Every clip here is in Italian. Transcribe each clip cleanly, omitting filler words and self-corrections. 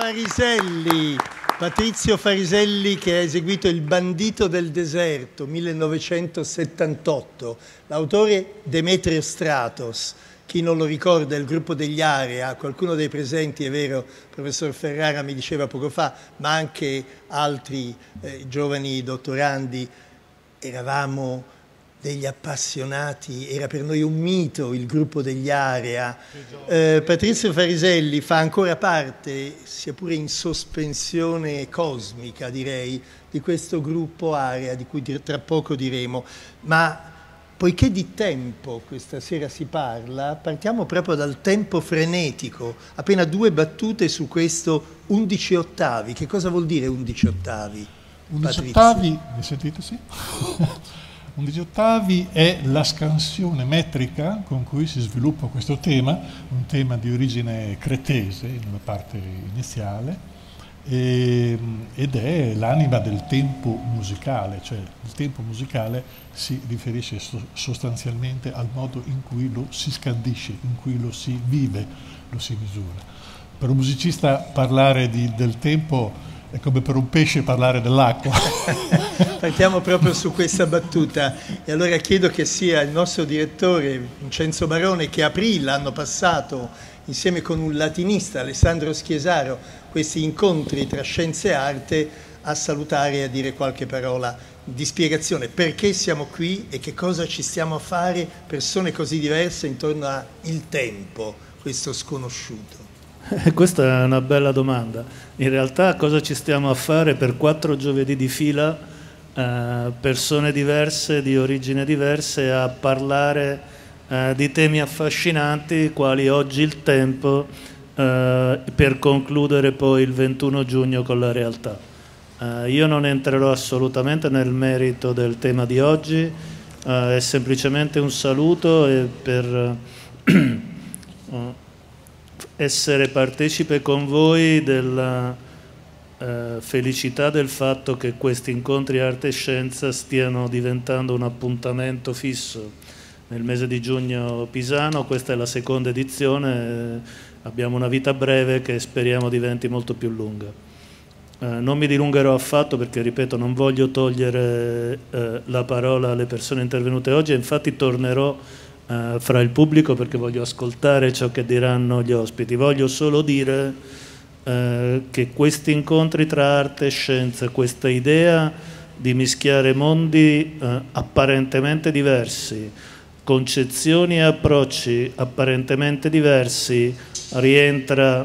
Fariselli, Patrizio Fariselli, che ha eseguito Il bandito del deserto, 1978. L'autore Demetrio Stratos. Chi non lo ricorda è il gruppo degli Area, qualcuno dei presenti, è vero, il professor Ferrara mi diceva poco fa, ma anche altri giovani dottorandi, eravamo degli appassionati, era per noi un mito il gruppo degli Area. Patrizio Fariselli fa ancora parte, sia pure in sospensione cosmica direi, di questo gruppo Area di cui tra poco diremo, ma poiché di tempo questa sera si parla, partiamo proprio dal tempo frenetico, appena due battute su questo 11 ottavi. Che cosa vuol dire 11 ottavi? 11 ottavi, mi sentite sì? 11 ottavi è la scansione metrica con cui si sviluppa questo tema, un tema di origine cretese nella parte iniziale, ed è l'anima del tempo musicale, cioè il tempo musicale si riferisce sostanzialmente al modo in cui lo si scandisce, in cui lo si vive, lo si misura. Per un musicista parlare del tempo è come per un pesce parlare dell'acqua. Partiamo proprio su questa battuta e allora chiedo che sia il nostro direttore Vincenzo Barone, che aprì l'anno passato insieme con un latinista, Alessandro Schiesaro, questi incontri tra scienza e arte, a salutare e a dire qualche parola di spiegazione. Perché siamo qui e che cosa ci stiamo a fare, persone così diverse, intorno al tempo, questo sconosciuto? Questa è una bella domanda. In realtà cosa ci stiamo a fare per 4 giovedì di fila, persone diverse, di origine diverse, a parlare di temi affascinanti quali oggi il tempo, per concludere poi il 21 giugno con la realtà. Io non entrerò assolutamente nel merito del tema di oggi, è semplicemente un saluto e per essere partecipe con voi della felicità del fatto che questi incontri arte e scienza stiano diventando un appuntamento fisso nel mese di giugno pisano. Questa è la seconda edizione, abbiamo una vita breve che speriamo diventi molto più lunga. Non mi dilungherò affatto perché, ripeto, non voglio togliere la parola alle persone intervenute oggi, e infatti tornerò fra il pubblico perché voglio ascoltare ciò che diranno gli ospiti. Voglio solo dire che questi incontri tra arte e scienza, questa idea di mischiare mondi apparentemente diversi, concezioni e approcci apparentemente diversi, rientra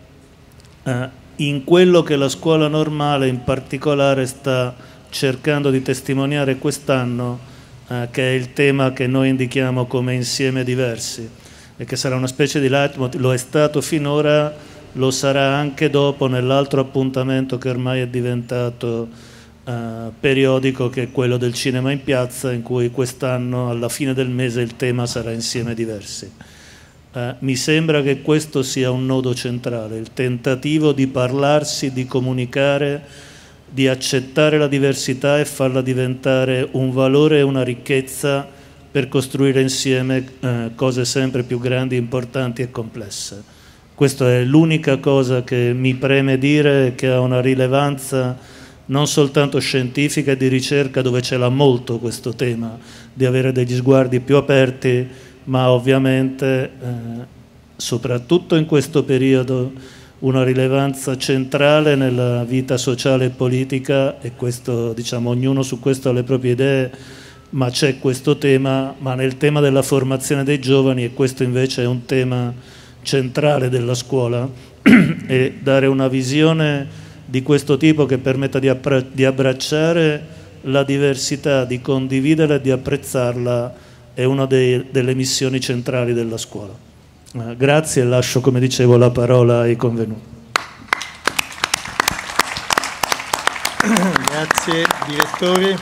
in quello che la scuola normale in particolare sta cercando di testimoniare quest'anno, che è il tema che noi indichiamo come insieme diversi e che sarà una specie di leitmotiv. Lo è stato finora, lo sarà anche dopo nell'altro appuntamento che ormai è diventato periodico, che è quello del cinema in piazza, in cui quest'anno alla fine del mese il tema sarà insieme diversi. Mi sembra che questo sia un nodo centrale, il tentativo di parlarsi, di comunicare, di accettare la diversità e farla diventare un valore e una ricchezza per costruire insieme cose sempre più grandi, importanti e complesse. Questa è l'unica cosa che mi preme dire, che ha una rilevanza non soltanto scientifica e di ricerca, dove ce l'ha molto questo tema, di avere degli sguardi più aperti, ma ovviamente, soprattutto in questo periodo, una rilevanza centrale nella vita sociale e politica, e questo, diciamo, ognuno su questo ha le proprie idee, ma c'è questo tema, ma nel tema della formazione dei giovani, e questo invece è un tema centrale della scuola, e dare una visione di questo tipo che permetta di abbracciare la diversità, di condividerla e di apprezzarla, è una delle missioni centrali della scuola. Grazie e lascio, come dicevo, la parola ai convenuti. Grazie direttore.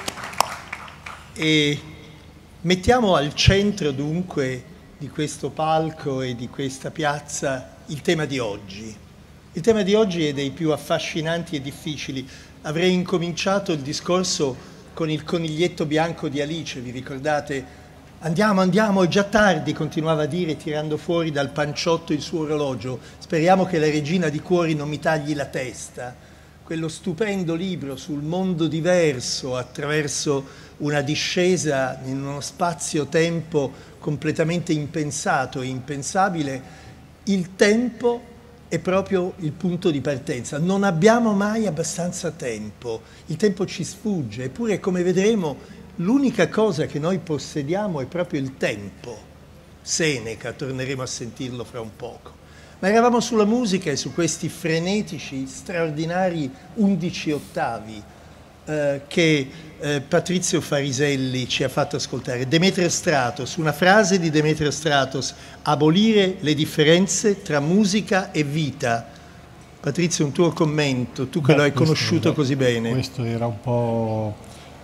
E mettiamo al centro dunque di questo palco e di questa piazza il tema di oggi. Il tema di oggi è dei più affascinanti e difficili. Avrei incominciato il discorso con il coniglietto bianco di Alice, vi ricordate? Andiamo, andiamo, è già tardi, continuava a dire tirando fuori dal panciotto il suo orologio. Speriamo che la regina di cuori non mi tagli la testa. Quello stupendo libro sul mondo diverso attraverso una discesa in uno spazio-tempo completamente impensato e impensabile. Il tempo è proprio il punto di partenza. Non abbiamo mai abbastanza tempo. Il tempo ci sfugge, eppure, come vedremo, l'unica cosa che noi possediamo è proprio il tempo. Seneca, torneremo a sentirlo fra un poco. Ma eravamo sulla musica e su questi frenetici, straordinari 11 ottavi che Patrizio Fariselli ci ha fatto ascoltare. Demetrio Stratos, una frase di Demetrio Stratos: abolire le differenze tra musica e vita. Patrizio, un tuo commento, tu che lo hai conosciuto così bene. Questo era un po'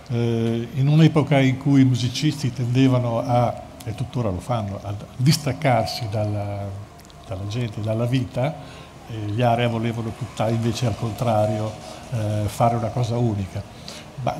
in un'epoca in cui i musicisti tendevano a, e tuttora lo fanno, a distaccarsi dalla gente, dalla vita, gli Area volevano tutta invece al contrario fare una cosa unica. Ma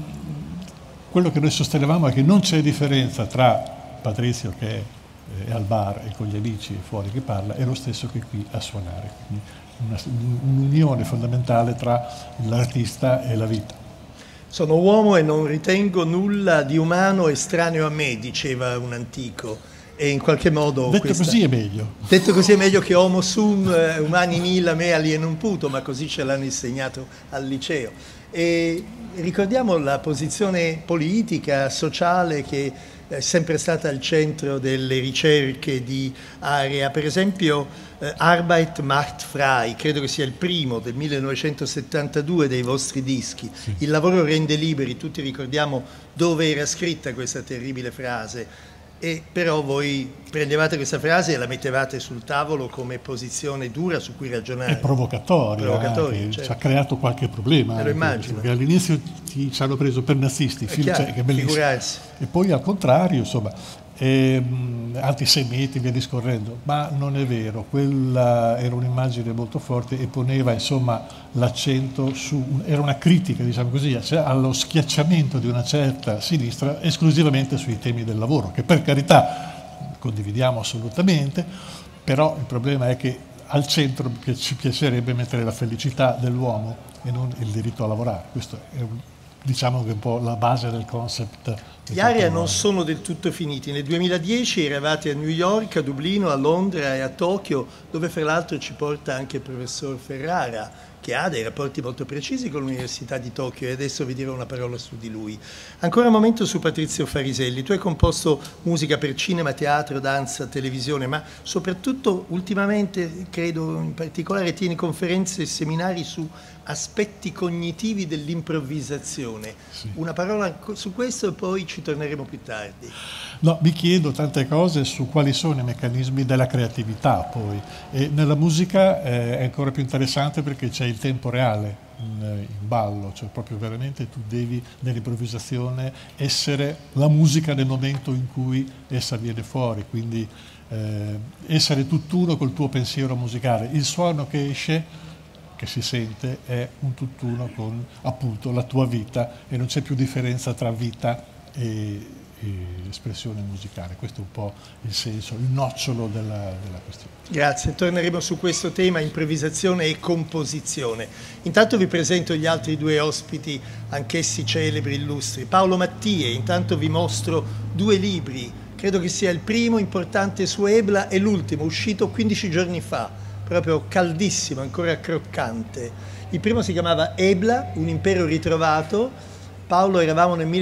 quello che noi sostenevamo è che non c'è differenza tra Patrizio che è al bar e con gli amici fuori che parla e lo stesso che qui a suonare, quindi un'unione fondamentale tra l'artista e la vita. Sono uomo e non ritengo nulla di umano estraneo a me, diceva un antico. E in qualche modo così è meglio. Detto così è meglio che homo sum humani nihil me alienum puto, ma così ce l'hanno insegnato al liceo. E ricordiamo la posizione politica, sociale che è sempre stata al centro delle ricerche di Area. Per esempio Arbeit macht frei, credo che sia il primo del 1972 dei vostri dischi. Sì. Il lavoro rende liberi, tutti ricordiamo dove era scritta questa terribile frase. E però voi prendevate questa frase e la mettevate sul tavolo come posizione dura su cui ragionare. È provocatoria, certo. Ci ha creato qualche problema. Me lo immagino. Perché all'inizio ci hanno preso per nazisti, che è bellissimo. Figurarsi. E poi al contrario, insomma, antisemiti, via discorrendo, ma non è vero, quella era un'immagine molto forte e poneva insomma l'accento era una critica, diciamo così, allo schiacciamento di una certa sinistra esclusivamente sui temi del lavoro, che per carità condividiamo assolutamente, però il problema è che al centro ci piacerebbe mettere la felicità dell'uomo e non il diritto a lavorare. Questo è diciamo che è un po' la base del concept. Gli Area non sono del tutto finiti. Nel 2010 eravate a New York, a Dublino, a Londra e a Tokyo, dove fra l'altro ci porta anche il professor Ferrara, che ha dei rapporti molto precisi con l'Università di Tokyo, e adesso vi dirò una parola su di lui. Ancora un momento su Patrizio Fariselli. Tu hai composto musica per cinema, teatro, danza, televisione, ma soprattutto ultimamente, credo in particolare, tieni conferenze e seminari su aspetti cognitivi dell'improvvisazione. Sì. Una parola su questo e poi ci torneremo più tardi. No, mi chiedo tante cose su quali sono i meccanismi della creatività poi. E nella musica è ancora più interessante perché c'è il tempo reale in ballo, cioè proprio veramente tu devi nell'improvvisazione essere la musica nel momento in cui essa viene fuori, quindi essere tutt'uno col tuo pensiero musicale. Il suono che esce, che si sente, è un tutt'uno con appunto la tua vita e non c'è più differenza tra vita e espressione musicale. Questo è un po' il senso, il nocciolo della questione. Grazie, torneremo su questo tema, improvvisazione e composizione. Intanto vi presento gli altri due ospiti, anch'essi celebri, illustri. Paolo Mattie, intanto vi mostro due libri, credo che sia il primo importante su Ebla e l'ultimo, uscito 15 giorni fa, proprio caldissimo, ancora croccante. Il primo si chiamava Ebla, un impero ritrovato. Paolo, eravamo nel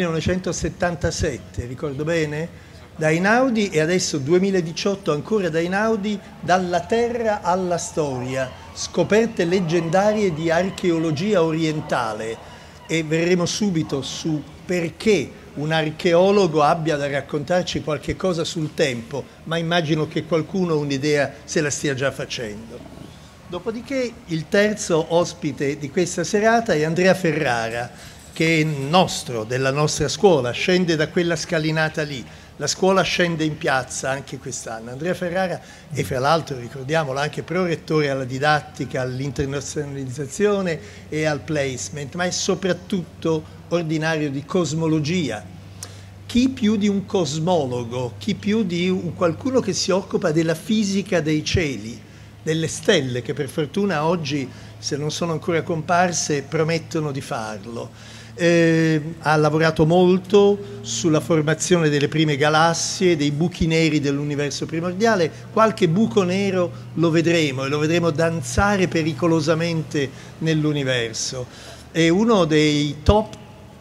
1977, ricordo bene? Da Einaudi, e adesso 2018 ancora da Einaudi, Dalla terra alla storia, scoperte leggendarie di archeologia orientale, e verremo subito su perché un archeologo abbia da raccontarci qualche cosa sul tempo, ma immagino che qualcuno un'idea se la stia già facendo. Dopodiché il terzo ospite di questa serata è Andrea Ferrara, che è nostro, della nostra scuola, scende da quella scalinata lì. La scuola scende in piazza anche quest'anno. Andrea Ferrara è, fra l'altro, ricordiamolo, anche prorettore alla didattica, all'internazionalizzazione e al placement, ma è soprattutto ordinario di cosmologia, chi più di un cosmologo, chi più di qualcuno che si occupa della fisica dei cieli, delle stelle, che per fortuna oggi, se non sono ancora comparse, promettono di farlo. Ha lavorato molto sulla formazione delle prime galassie, dei buchi neri dell'universo primordiale. Qualche buco nero lo vedremo, e lo vedremo danzare pericolosamente nell'universo. È uno dei top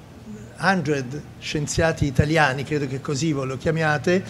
100 scienziati italiani, credo che così voi lo chiamiate.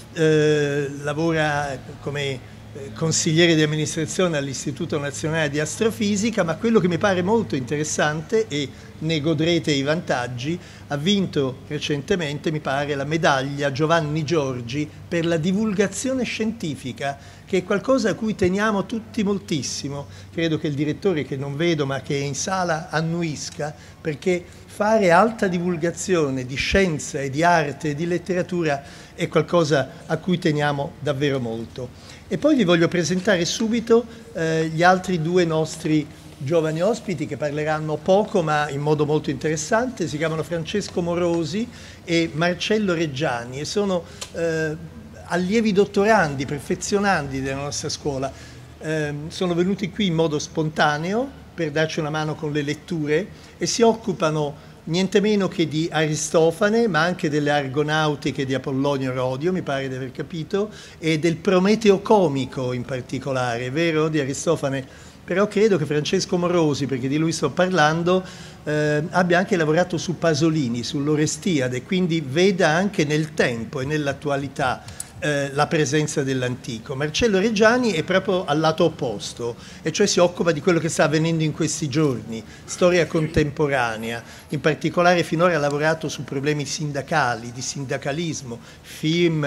Lavora come consigliere di amministrazione all'Istituto Nazionale di Astrofisica, ma quello che mi pare molto interessante, e ne godrete i vantaggi, ha vinto recentemente, mi pare, la medaglia Giovanni Giorgi per la divulgazione scientifica, che è qualcosa a cui teniamo tutti moltissimo. Credo che il direttore, che non vedo ma che è in sala, annuisca, perché fare alta divulgazione di scienza e di arte e di letteratura è qualcosa a cui teniamo davvero molto. E poi vi voglio presentare subito gli altri due nostri giovani ospiti, che parleranno poco ma in modo molto interessante. Si chiamano Francesco Morosi e Marcello Reggiani e sono allievi dottorandi, perfezionandi della nostra scuola. Sono venuti qui in modo spontaneo per darci una mano con le letture e si occupano niente meno che di Aristofane, ma anche delle Argonautiche di Apollonio Rodio, mi pare di aver capito, e del Prometeo comico in particolare, è vero, di Aristofane? Però credo che Francesco Morosi, perché di lui sto parlando, abbia anche lavorato su Pasolini, sull'Orestiade, quindi veda anche nel tempo e nell'attualità la presenza dell'antico. Marcello Reggiani è proprio al lato opposto, e cioè si occupa di quello che sta avvenendo in questi giorni, storia contemporanea. In particolare finora ha lavorato su problemi sindacali, di sindacalismo, film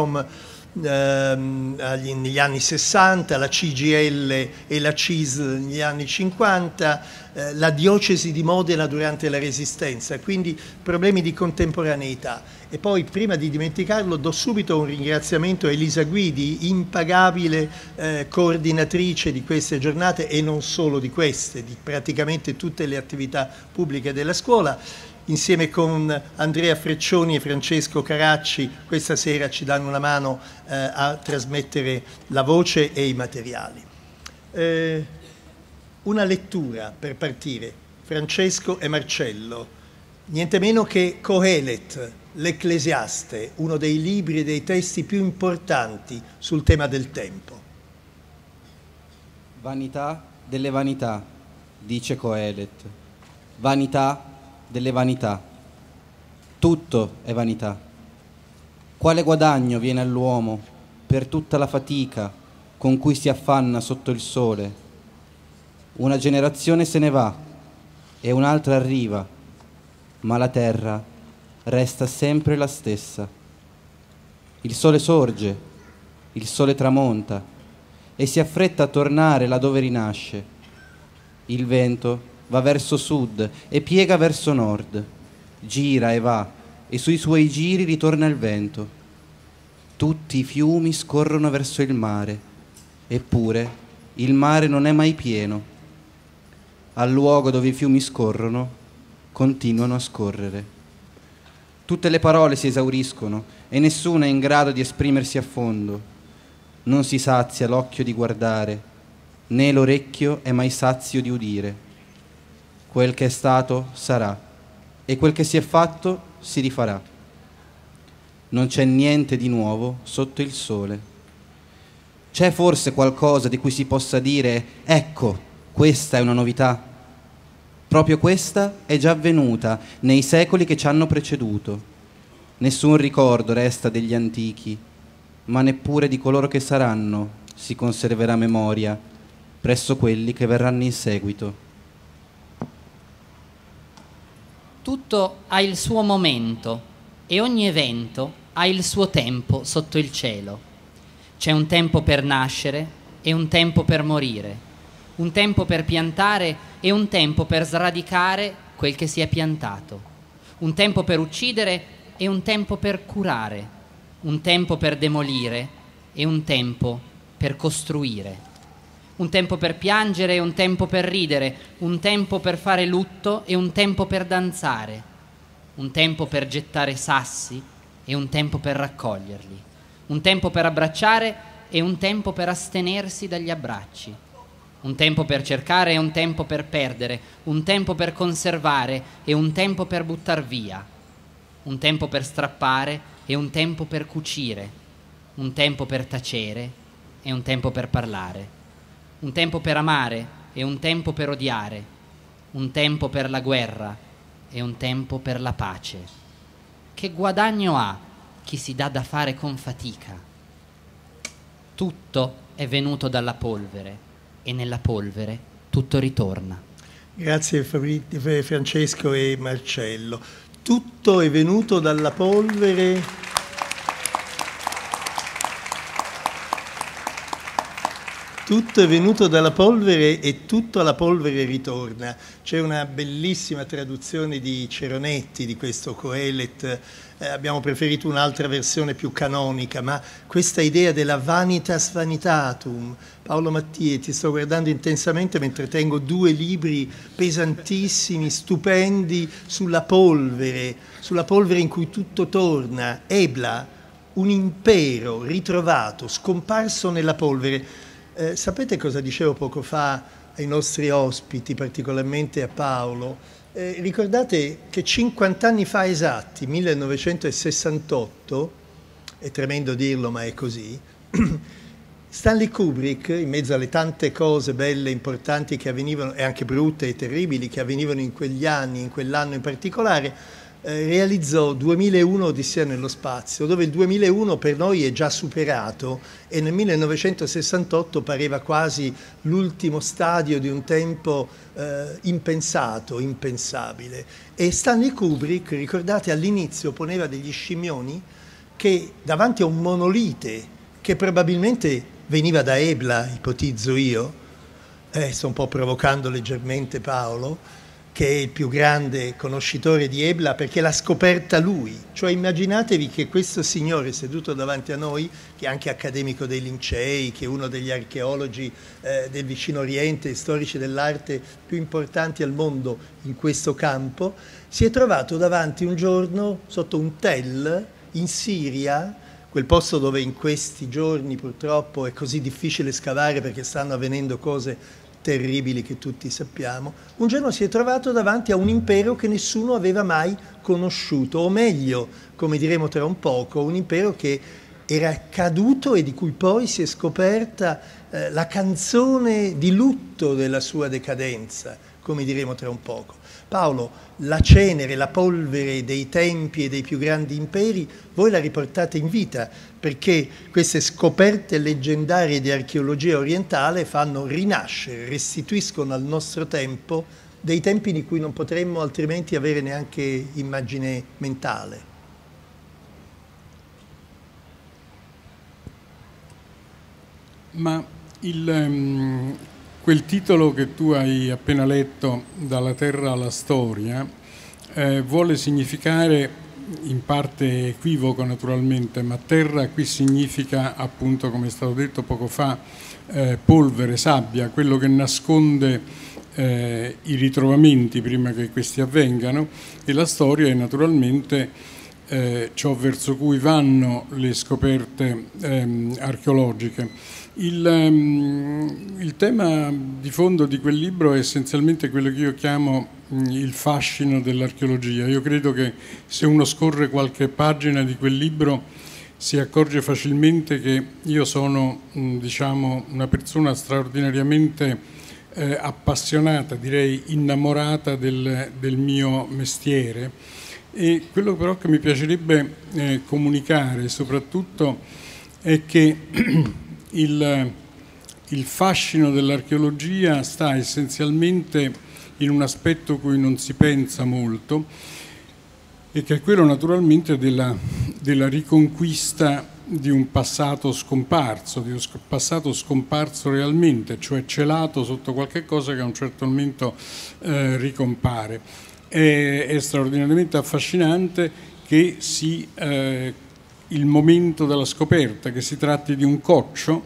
negli anni 60, la CGIL e la CISL negli anni 50, la diocesi di Modena durante la Resistenza, quindi problemi di contemporaneità. E poi, prima di dimenticarlo, do subito un ringraziamento a Elisa Guidi, impagabile coordinatrice di queste giornate, e non solo di queste, di praticamente tutte le attività pubbliche della scuola. Insieme con Andrea Freccioni e Francesco Caracci questa sera ci danno una mano a trasmettere la voce e i materiali. Una lettura per partire, Francesco e Marcello, niente meno che Coelet, l'Ecclesiaste, uno dei libri e dei testi più importanti sul tema del tempo. Vanità delle vanità, dice Coelet, vanità delle vanità, tutto è vanità. Quale guadagno viene all'uomo per tutta la fatica con cui si affanna sotto il sole? Una generazione se ne va e un'altra arriva, ma la terra resta sempre la stessa. Il sole sorge, il sole tramonta e si affretta a tornare là dove rinasce. Il vento va verso sud e piega verso nord, gira e va, e sui suoi giri ritorna il vento. Tutti i fiumi scorrono verso il mare, eppure il mare non è mai pieno. Al luogo dove i fiumi scorrono, continuano a scorrere. Tutte le parole si esauriscono e nessuna è in grado di esprimersi a fondo. Non si sazia l'occhio di guardare, né l'orecchio è mai sazio di udire. Quel che è stato sarà, e quel che si è fatto si rifarà. Non c'è niente di nuovo sotto il sole. C'è forse qualcosa di cui si possa dire: ecco, questa è una novità? Proprio questa è già avvenuta nei secoli che ci hanno preceduto. Nessun ricordo resta degli antichi, ma neppure di coloro che saranno si conserverà memoria presso quelli che verranno in seguito. Tutto ha il suo momento e ogni evento ha il suo tempo sotto il cielo. C'è un tempo per nascere e un tempo per morire, un tempo per piantare e un tempo per sradicare quel che si è piantato, un tempo per uccidere e un tempo per curare, un tempo per demolire e un tempo per costruire. Un tempo per piangere e un tempo per ridere, un tempo per fare lutto e un tempo per danzare, un tempo per gettare sassi e un tempo per raccoglierli, un tempo per abbracciare e un tempo per astenersi dagli abbracci, un tempo per cercare e un tempo per perdere, un tempo per conservare e un tempo per buttar via, un tempo per strappare e un tempo per cucire, un tempo per tacere e un tempo per parlare, un tempo per amare e un tempo per odiare, un tempo per la guerra e un tempo per la pace. Che guadagno ha chi si dà da fare con fatica? Tutto è venuto dalla polvere e nella polvere tutto ritorna. Grazie Francesco e Marcello. Tutto è venuto dalla polvere. Tutto è venuto dalla polvere e tutto alla polvere ritorna. C'è una bellissima traduzione di Ceronetti di questo Coelet. Abbiamo preferito un'altra versione più canonica, ma questa idea della vanitas vanitatum. Paolo Mattie, ti sto guardando intensamente mentre tengo 2 libri pesantissimi, stupendi, sulla polvere in cui tutto torna. Ebla, un impero ritrovato, scomparso nella polvere. Sapete cosa dicevo poco fa ai nostri ospiti, particolarmente a Paolo? Ricordate che 50 anni fa esatti, 1968, è tremendo dirlo ma è così, Stanley Kubrick, in mezzo alle tante cose belle, importanti che avvenivano, e anche brutte e terribili che avvenivano in quegli anni, in quell'anno in particolare, realizzò 2001 Odissea nello spazio, dove il 2001 per noi è già superato e nel 1968 pareva quasi l'ultimo stadio di un tempo impensato, impensabile. E Stanley Kubrick, ricordate, all'inizio poneva degli scimmioni che davanti a un monolite che probabilmente veniva da Ebla, ipotizzo io, sto un po' provocando leggermente Paolo, che è il più grande conoscitore di Ebla perché l'ha scoperta lui. Cioè immaginatevi che questo signore seduto davanti a noi, che è anche accademico dei Lincei, che è uno degli archeologi del vicino Oriente, storici dell'arte più importanti al mondo in questo campo, si è trovato davanti un giorno sotto un tel in Siria, quel posto dove in questi giorni purtroppo è così difficile scavare perché stanno avvenendo cose terribili che tutti sappiamo. Un giorno si è trovato davanti a un impero che nessuno aveva mai conosciuto, o meglio, come diremo tra un poco, un impero che era caduto e di cui poi si è scoperta la canzone di lutto della sua decadenza, come diremo tra un poco. Paolo, la cenere, la polvere dei tempi e dei più grandi imperi, voi la riportate in vita, perché queste scoperte leggendarie di archeologia orientale fanno rinascere, restituiscono al nostro tempo dei tempi di cui non potremmo altrimenti avere neanche immagine mentale. Ma quel titolo che tu hai appena letto, Dalla terra alla storia, vuole significare, in parte equivoco naturalmente, ma terra qui significa appunto, come è stato detto poco fa, polvere, sabbia, quello che nasconde i ritrovamenti prima che questi avvengano, e la storia è naturalmente ciò verso cui vanno le scoperte archeologiche. Il tema di fondo di quel libro è essenzialmente quello che io chiamo il fascino dell'archeologia. Io credo che se uno scorre qualche pagina di quel libro si accorge facilmente che io sono, diciamo, una persona straordinariamente appassionata, direi innamorata del mio mestiere, e quello però che mi piacerebbe comunicare soprattutto è che il fascino dell'archeologia sta essenzialmente in un aspetto cui non si pensa molto, e che è quello naturalmente della riconquista di un passato scomparso, di un passato scomparso realmente, cioè celato sotto qualche cosa che a un certo momento ricompare. È straordinariamente affascinante che il momento della scoperta, che si tratti di un coccio,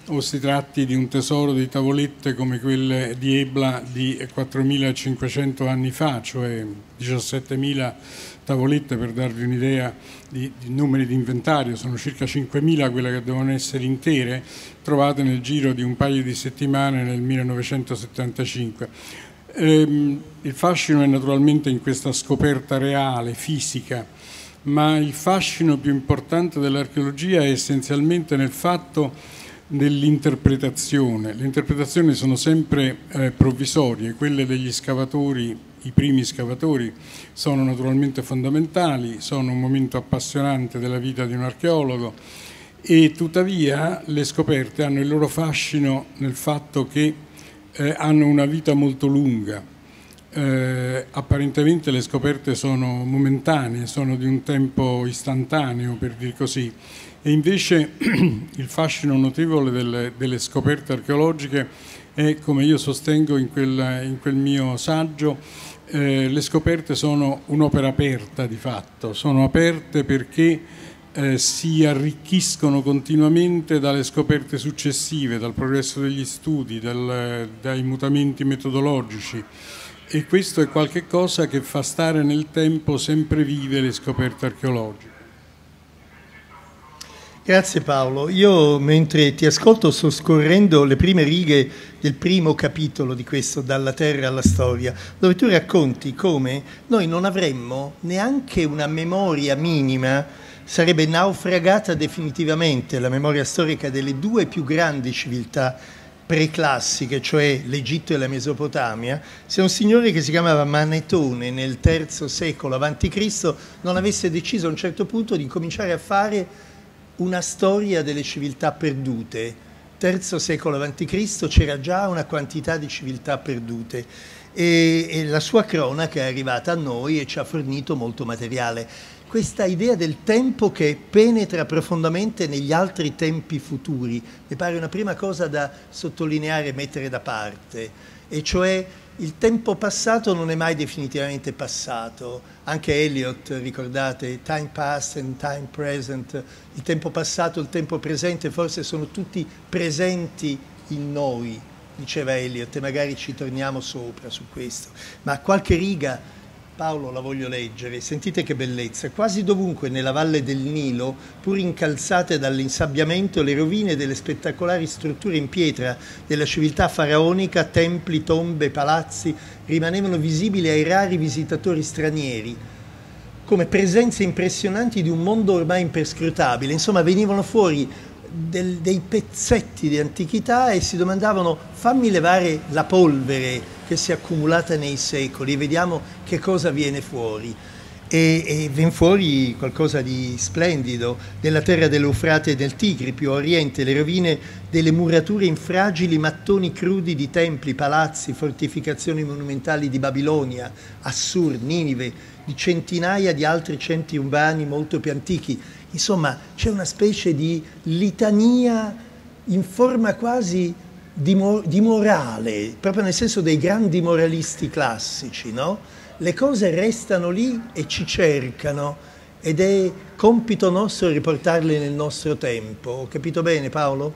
o si tratti di un tesoro di tavolette come quelle di Ebla di 4.500 anni fa, cioè 17.000 tavolette, per darvi un'idea di numeri di inventario, sono circa 5.000 quelle che devono essere intere, trovate nel giro di un paio di settimane nel 1975. Il fascino è naturalmente in questa scoperta reale, fisica, ma il fascino più importante dell'archeologia è essenzialmente nel fatto dell'interpretazione. Le interpretazioni sono sempre provvisorie, quelle degli scavatori, i primi scavatori, sono naturalmente fondamentali, sono un momento appassionante della vita di un archeologo, e tuttavia le scoperte hanno il loro fascino nel fatto che hanno una vita molto lunga. Apparentemente le scoperte sono momentanee, sono di un tempo istantaneo, per dir così, e invece il fascino notevole delle scoperte archeologiche è, come io sostengo in quel mio saggio, le scoperte sono un'opera aperta di fatto, sono aperte perché si arricchiscono continuamente dalle scoperte successive, dal progresso degli studi, dai mutamenti metodologici, e questo è qualche cosa che fa stare nel tempo sempre vive le scoperte archeologiche. Grazie Paolo. Io mentre ti ascolto sto scorrendo le prime righe del primo capitolo di questo Dalla Terra alla Storia, dove tu racconti come noi non avremmo neanche una memoria minima, sarebbe naufragata definitivamente la memoria storica delle due più grandi civiltà preclassiche, cioè l'Egitto e la Mesopotamia, se un signore che si chiamava Manetone nel III secolo a.C. non avesse deciso a un certo punto di incominciare a fare una storia delle civiltà perdute. III secolo a.C. c'era già una quantità di civiltà perdute e la sua cronaca è arrivata a noi e ci ha fornito molto materiale. Questa idea del tempo che penetra profondamente negli altri tempi futuri mi pare una prima cosa da sottolineare e mettere da parte, e cioè il tempo passato non è mai definitivamente passato. Anche Eliot, ricordate, time past and time present, il tempo passato e il tempo presente forse sono tutti presenti in noi, diceva Eliot, e magari ci torniamo sopra su questo. Ma qualche riga, Paolo, la voglio leggere, sentite che bellezza. Quasi dovunque nella valle del Nilo, pur incalzate dall'insabbiamento, le rovine delle spettacolari strutture in pietra della civiltà faraonica, templi, tombe, palazzi, rimanevano visibili ai rari visitatori stranieri, come presenze impressionanti di un mondo ormai imperscrutabile. Insomma, venivano fuori dei pezzetti di antichità e si domandavano: fammi levare la polvere che si è accumulata nei secoli e vediamo che cosa viene fuori. E viene fuori qualcosa di splendido. Nella terra dell'Eufrate e del Tigri, più a oriente, le rovine delle murature in fragili mattoni crudi di templi, palazzi, fortificazioni monumentali di Babilonia, Assur, Ninive, di centinaia di altri centri urbani molto più antichi. Insomma, c'è una specie di litania in forma quasi di morale, proprio nel senso dei grandi moralisti classici, no? Le cose restano lì e ci cercano, ed è compito nostro riportarle nel nostro tempo. Ho capito bene, Paolo?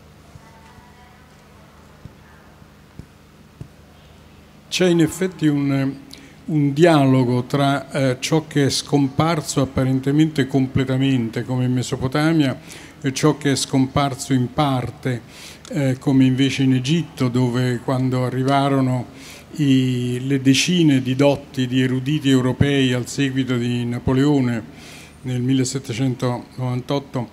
C'è in effetti un dialogo tra ciò che è scomparso apparentemente completamente, come in Mesopotamia, e ciò che è scomparso in parte, come invece in Egitto, dove quando arrivarono le decine di dotti di eruditi europei al seguito di Napoleone nel 1798,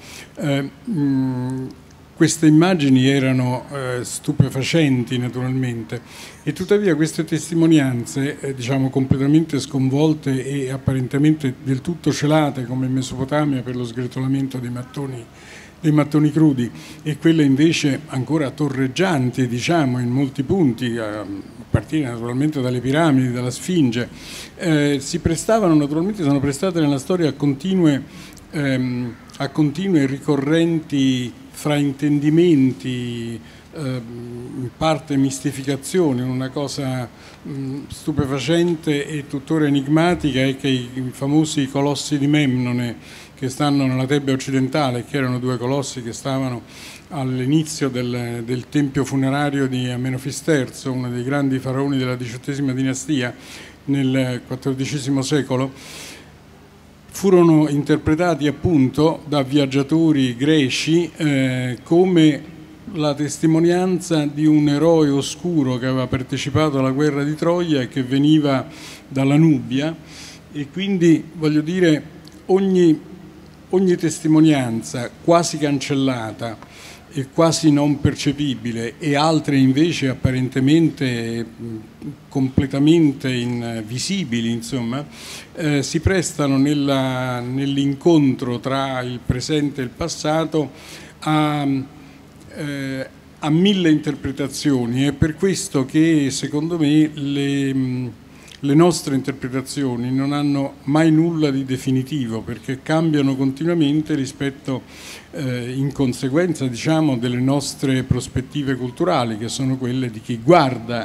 queste immagini erano stupefacenti naturalmente, e tuttavia queste testimonianze, diciamo completamente sconvolte e apparentemente del tutto celate, come in Mesopotamia per lo sgretolamento dei mattoni crudi, e quelle invece ancora torreggianti, diciamo, in molti punti, a partire naturalmente dalle piramidi, dalla Sfinge, si prestavano naturalmente, sono prestate nella storia a continue ricorrenti fraintendimenti, in parte mistificazione. Una cosa stupefacente e tuttora enigmatica è che i famosi colossi di Memnone, che stanno nella Tebia occidentale, che erano due colossi che stavano all'inizio del tempio funerario di Amenofis III, uno dei grandi faraoni della XVIII dinastia nel XIV secolo, furono interpretati appunto da viaggiatori greci come la testimonianza di un eroe oscuro che aveva partecipato alla guerra di Troia e che veniva dalla Nubia, e quindi voglio dire ogni testimonianza quasi cancellata e quasi non percepibile, e altre invece apparentemente completamente invisibili, insomma, si prestano nell'incontro tra il presente e il passato a mille interpretazioni. È per questo che secondo me le nostre interpretazioni non hanno mai nulla di definitivo, perché cambiano continuamente rispetto, in conseguenza, diciamo, delle nostre prospettive culturali, che sono quelle di chi guarda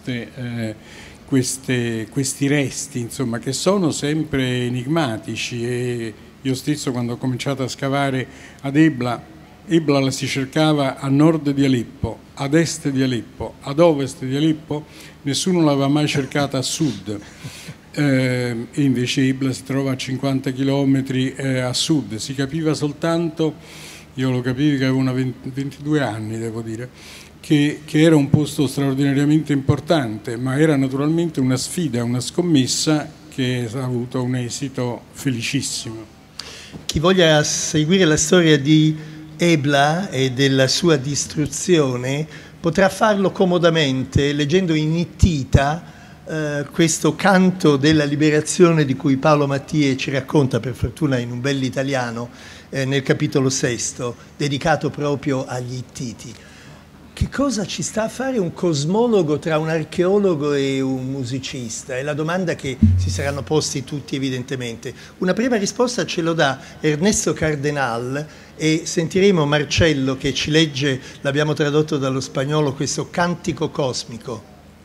questi resti, insomma, che sono sempre enigmatici. E io stesso, quando ho cominciato a scavare ad Ebla la si cercava a nord di Aleppo, ad est di Aleppo, ad ovest di Aleppo, nessuno l'aveva mai cercata a sud, e invece Ebla si trova a 50 km a sud. Si capiva soltanto, io lo capivo che avevo 22 anni, devo dire, che era un posto straordinariamente importante, ma era naturalmente una sfida, una scommessa che ha avuto un esito felicissimo. Chi voglia seguire la storia di Ebla e della sua distruzione potrà farlo comodamente leggendo in Ittita questo canto della liberazione di cui Paolo Mattie ci racconta, per fortuna in un bell'italiano, nel capitolo 6, dedicato proprio agli Ittiti. Che cosa ci sta a fare un cosmologo tra un archeologo e un musicista? È la domanda che si saranno posti tutti, evidentemente. Una prima risposta ce lo dà Ernesto Cardenal, e sentiremo Marcello che ci legge, l'abbiamo tradotto dallo spagnolo, questo cantico cosmico.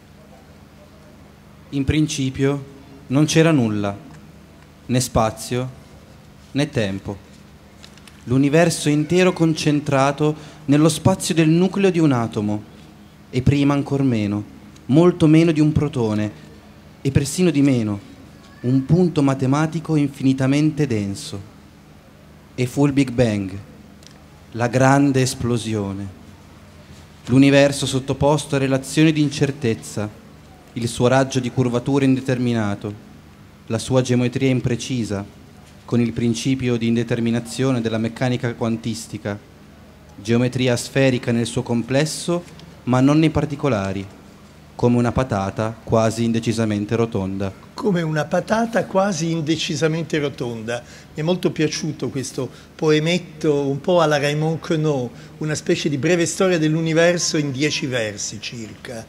In principio non c'era nulla, né spazio né tempo. L'universo intero concentrato nello spazio del nucleo di un atomo, e prima ancor meno, molto meno di un protone, e persino di meno, un punto matematico infinitamente denso. E fu il Big Bang, la grande esplosione. L'universo sottoposto a relazioni di incertezza, il suo raggio di curvatura indeterminato, la sua geometria imprecisa, con il principio di indeterminazione della meccanica quantistica, geometria sferica nel suo complesso, ma non nei particolari, come una patata quasi indecisamente rotonda. Come una patata quasi indecisamente rotonda. Mi è molto piaciuto questo poemetto un po' alla Raymond Queneau, una specie di breve storia dell'universo in 10 versi circa.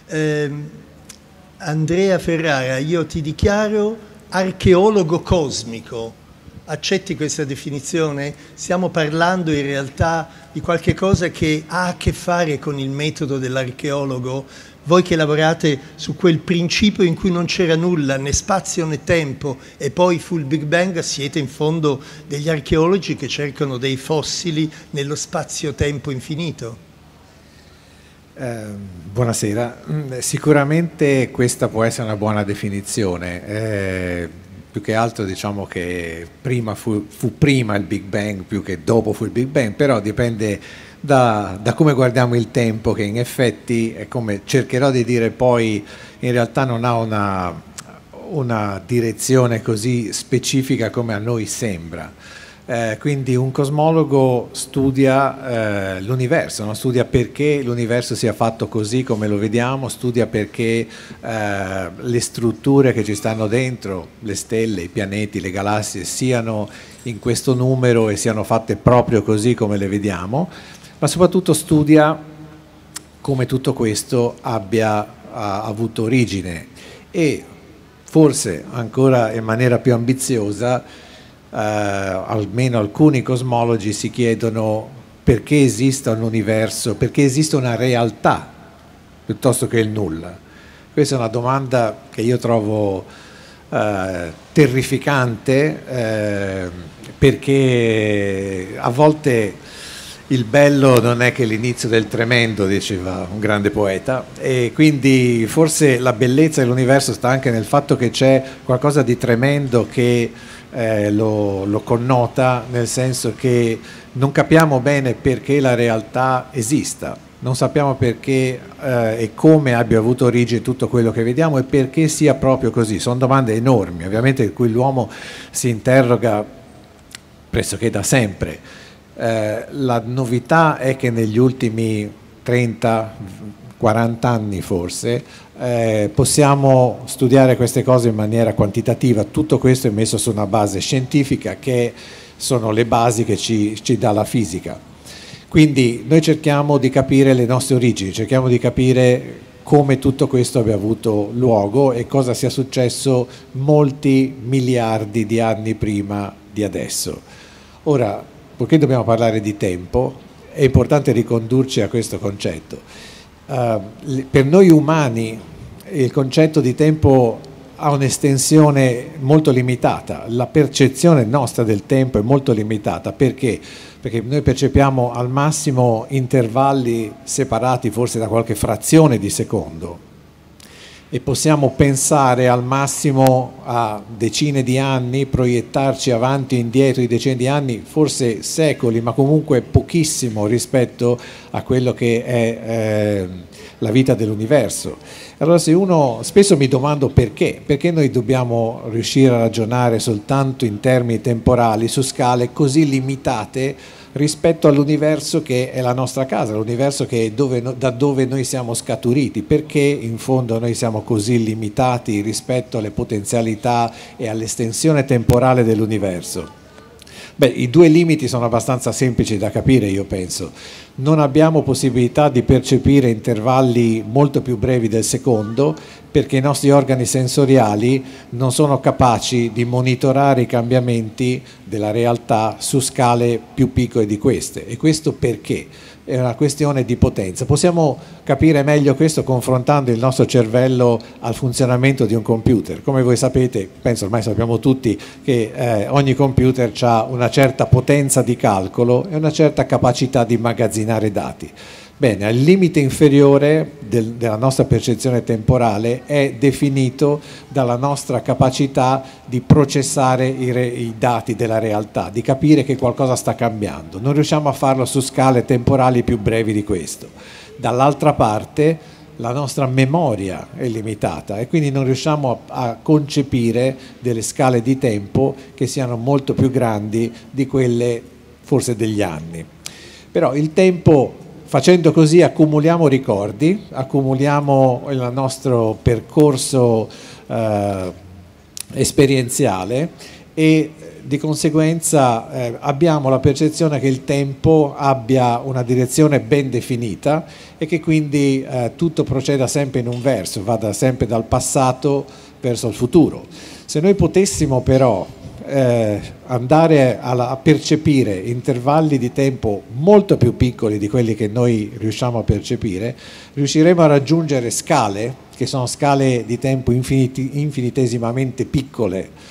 Andrea Ferrara, io ti dichiaro archeologo cosmico. Accetti questa definizione? Stiamo parlando in realtà di qualche cosa che ha a che fare con il metodo dell'archeologo. Voi che lavorate su quel principio in cui non c'era nulla, né spazio né tempo, e poi fu il Big Bang, siete in fondo degli archeologi che cercano dei fossili nello spazio-tempo infinito. Buonasera, sicuramente questa può essere una buona definizione. Più che altro diciamo che prima fu prima il Big Bang più che dopo fu il Big Bang, però dipende da come guardiamo il tempo, che in effetti, è come cercherò di dire poi, in realtà non ha una direzione così specifica come a noi sembra. Quindi un cosmologo studia l'universo, no? Studia perché l'universo sia fatto così come lo vediamo, studia perché le strutture che ci stanno dentro, le stelle, i pianeti, le galassie, siano in questo numero e siano fatte proprio così come le vediamo, ma soprattutto studia come tutto questo ha avuto origine, e forse ancora in maniera più ambiziosa almeno alcuni cosmologi si chiedono perché esista un universo, perché esiste una realtà piuttosto che il nulla. Questa è una domanda che io trovo terrificante, perché a volte il bello non è che l'inizio del tremendo, diceva un grande poeta, e quindi forse la bellezza dell'universo sta anche nel fatto che c'è qualcosa di tremendo che lo connota, nel senso che non capiamo bene perché la realtà esista, non sappiamo perché e come abbia avuto origine tutto quello che vediamo e perché sia proprio così. Sono domande enormi, ovviamente, di cui l'uomo si interroga pressoché da sempre. La novità è che negli ultimi 30-40 anni forse possiamo studiare queste cose in maniera quantitativa. Tutto questo è messo su una base scientifica, che sono le basi che ci dà la fisica. Quindi noi cerchiamo di capire le nostre origini, cerchiamo di capire come tutto questo abbia avuto luogo e cosa sia successo molti miliardi di anni prima di adesso. Ora, poiché dobbiamo parlare di tempo, è importante ricondurci a questo concetto. Per noi umani il concetto di tempo ha un'estensione molto limitata, la percezione nostra del tempo è molto limitata. Perché? Perché noi percepiamo al massimo intervalli separati forse da qualche frazione di secondo, e possiamo pensare al massimo a decine di anni, proiettarci avanti e indietro di decine di anni, forse secoli, ma comunque pochissimo rispetto a quello che è la vita dell'universo. Allora, se uno, spesso mi domando perché noi dobbiamo riuscire a ragionare soltanto in termini temporali su scale così limitate rispetto all'universo che è la nostra casa, l'universo che è da dove noi siamo scaturiti. Perché in fondo noi siamo così limitati rispetto alle potenzialità e all'estensione temporale dell'universo? Beh, i due limiti sono abbastanza semplici da capire, io penso. Non abbiamo possibilità di percepire intervalli molto più brevi del secondo, perché i nostri organi sensoriali non sono capaci di monitorare i cambiamenti della realtà su scale più piccole di queste. E questo perché? È una questione di potenza. Possiamo capire meglio questo confrontando il nostro cervello al funzionamento di un computer. Come voi sapete, penso ormai sappiamo tutti, che ogni computer ha una certa potenza di calcolo e una certa capacità di immagazzinare dati. Bene, il limite inferiore della nostra percezione temporale è definito dalla nostra capacità di processare i dati della realtà, di capire che qualcosa sta cambiando. Non riusciamo a farlo su scale temporali più brevi di questo. Dall'altra parte, la nostra memoria è limitata e quindi non riusciamo a concepire delle scale di tempo che siano molto più grandi di quelle forse degli anni. Però il tempo, facendo così, accumuliamo ricordi, accumuliamo il nostro percorso esperienziale e di conseguenza abbiamo la percezione che il tempo abbia una direzione ben definita e che quindi tutto proceda sempre in un verso, vada sempre dal passato verso il futuro. Se noi potessimo però andare a percepire intervalli di tempo molto più piccoli di quelli che noi riusciamo a percepire, riusciremo a raggiungere scale che sono scale di tempo infinitesimamente piccole.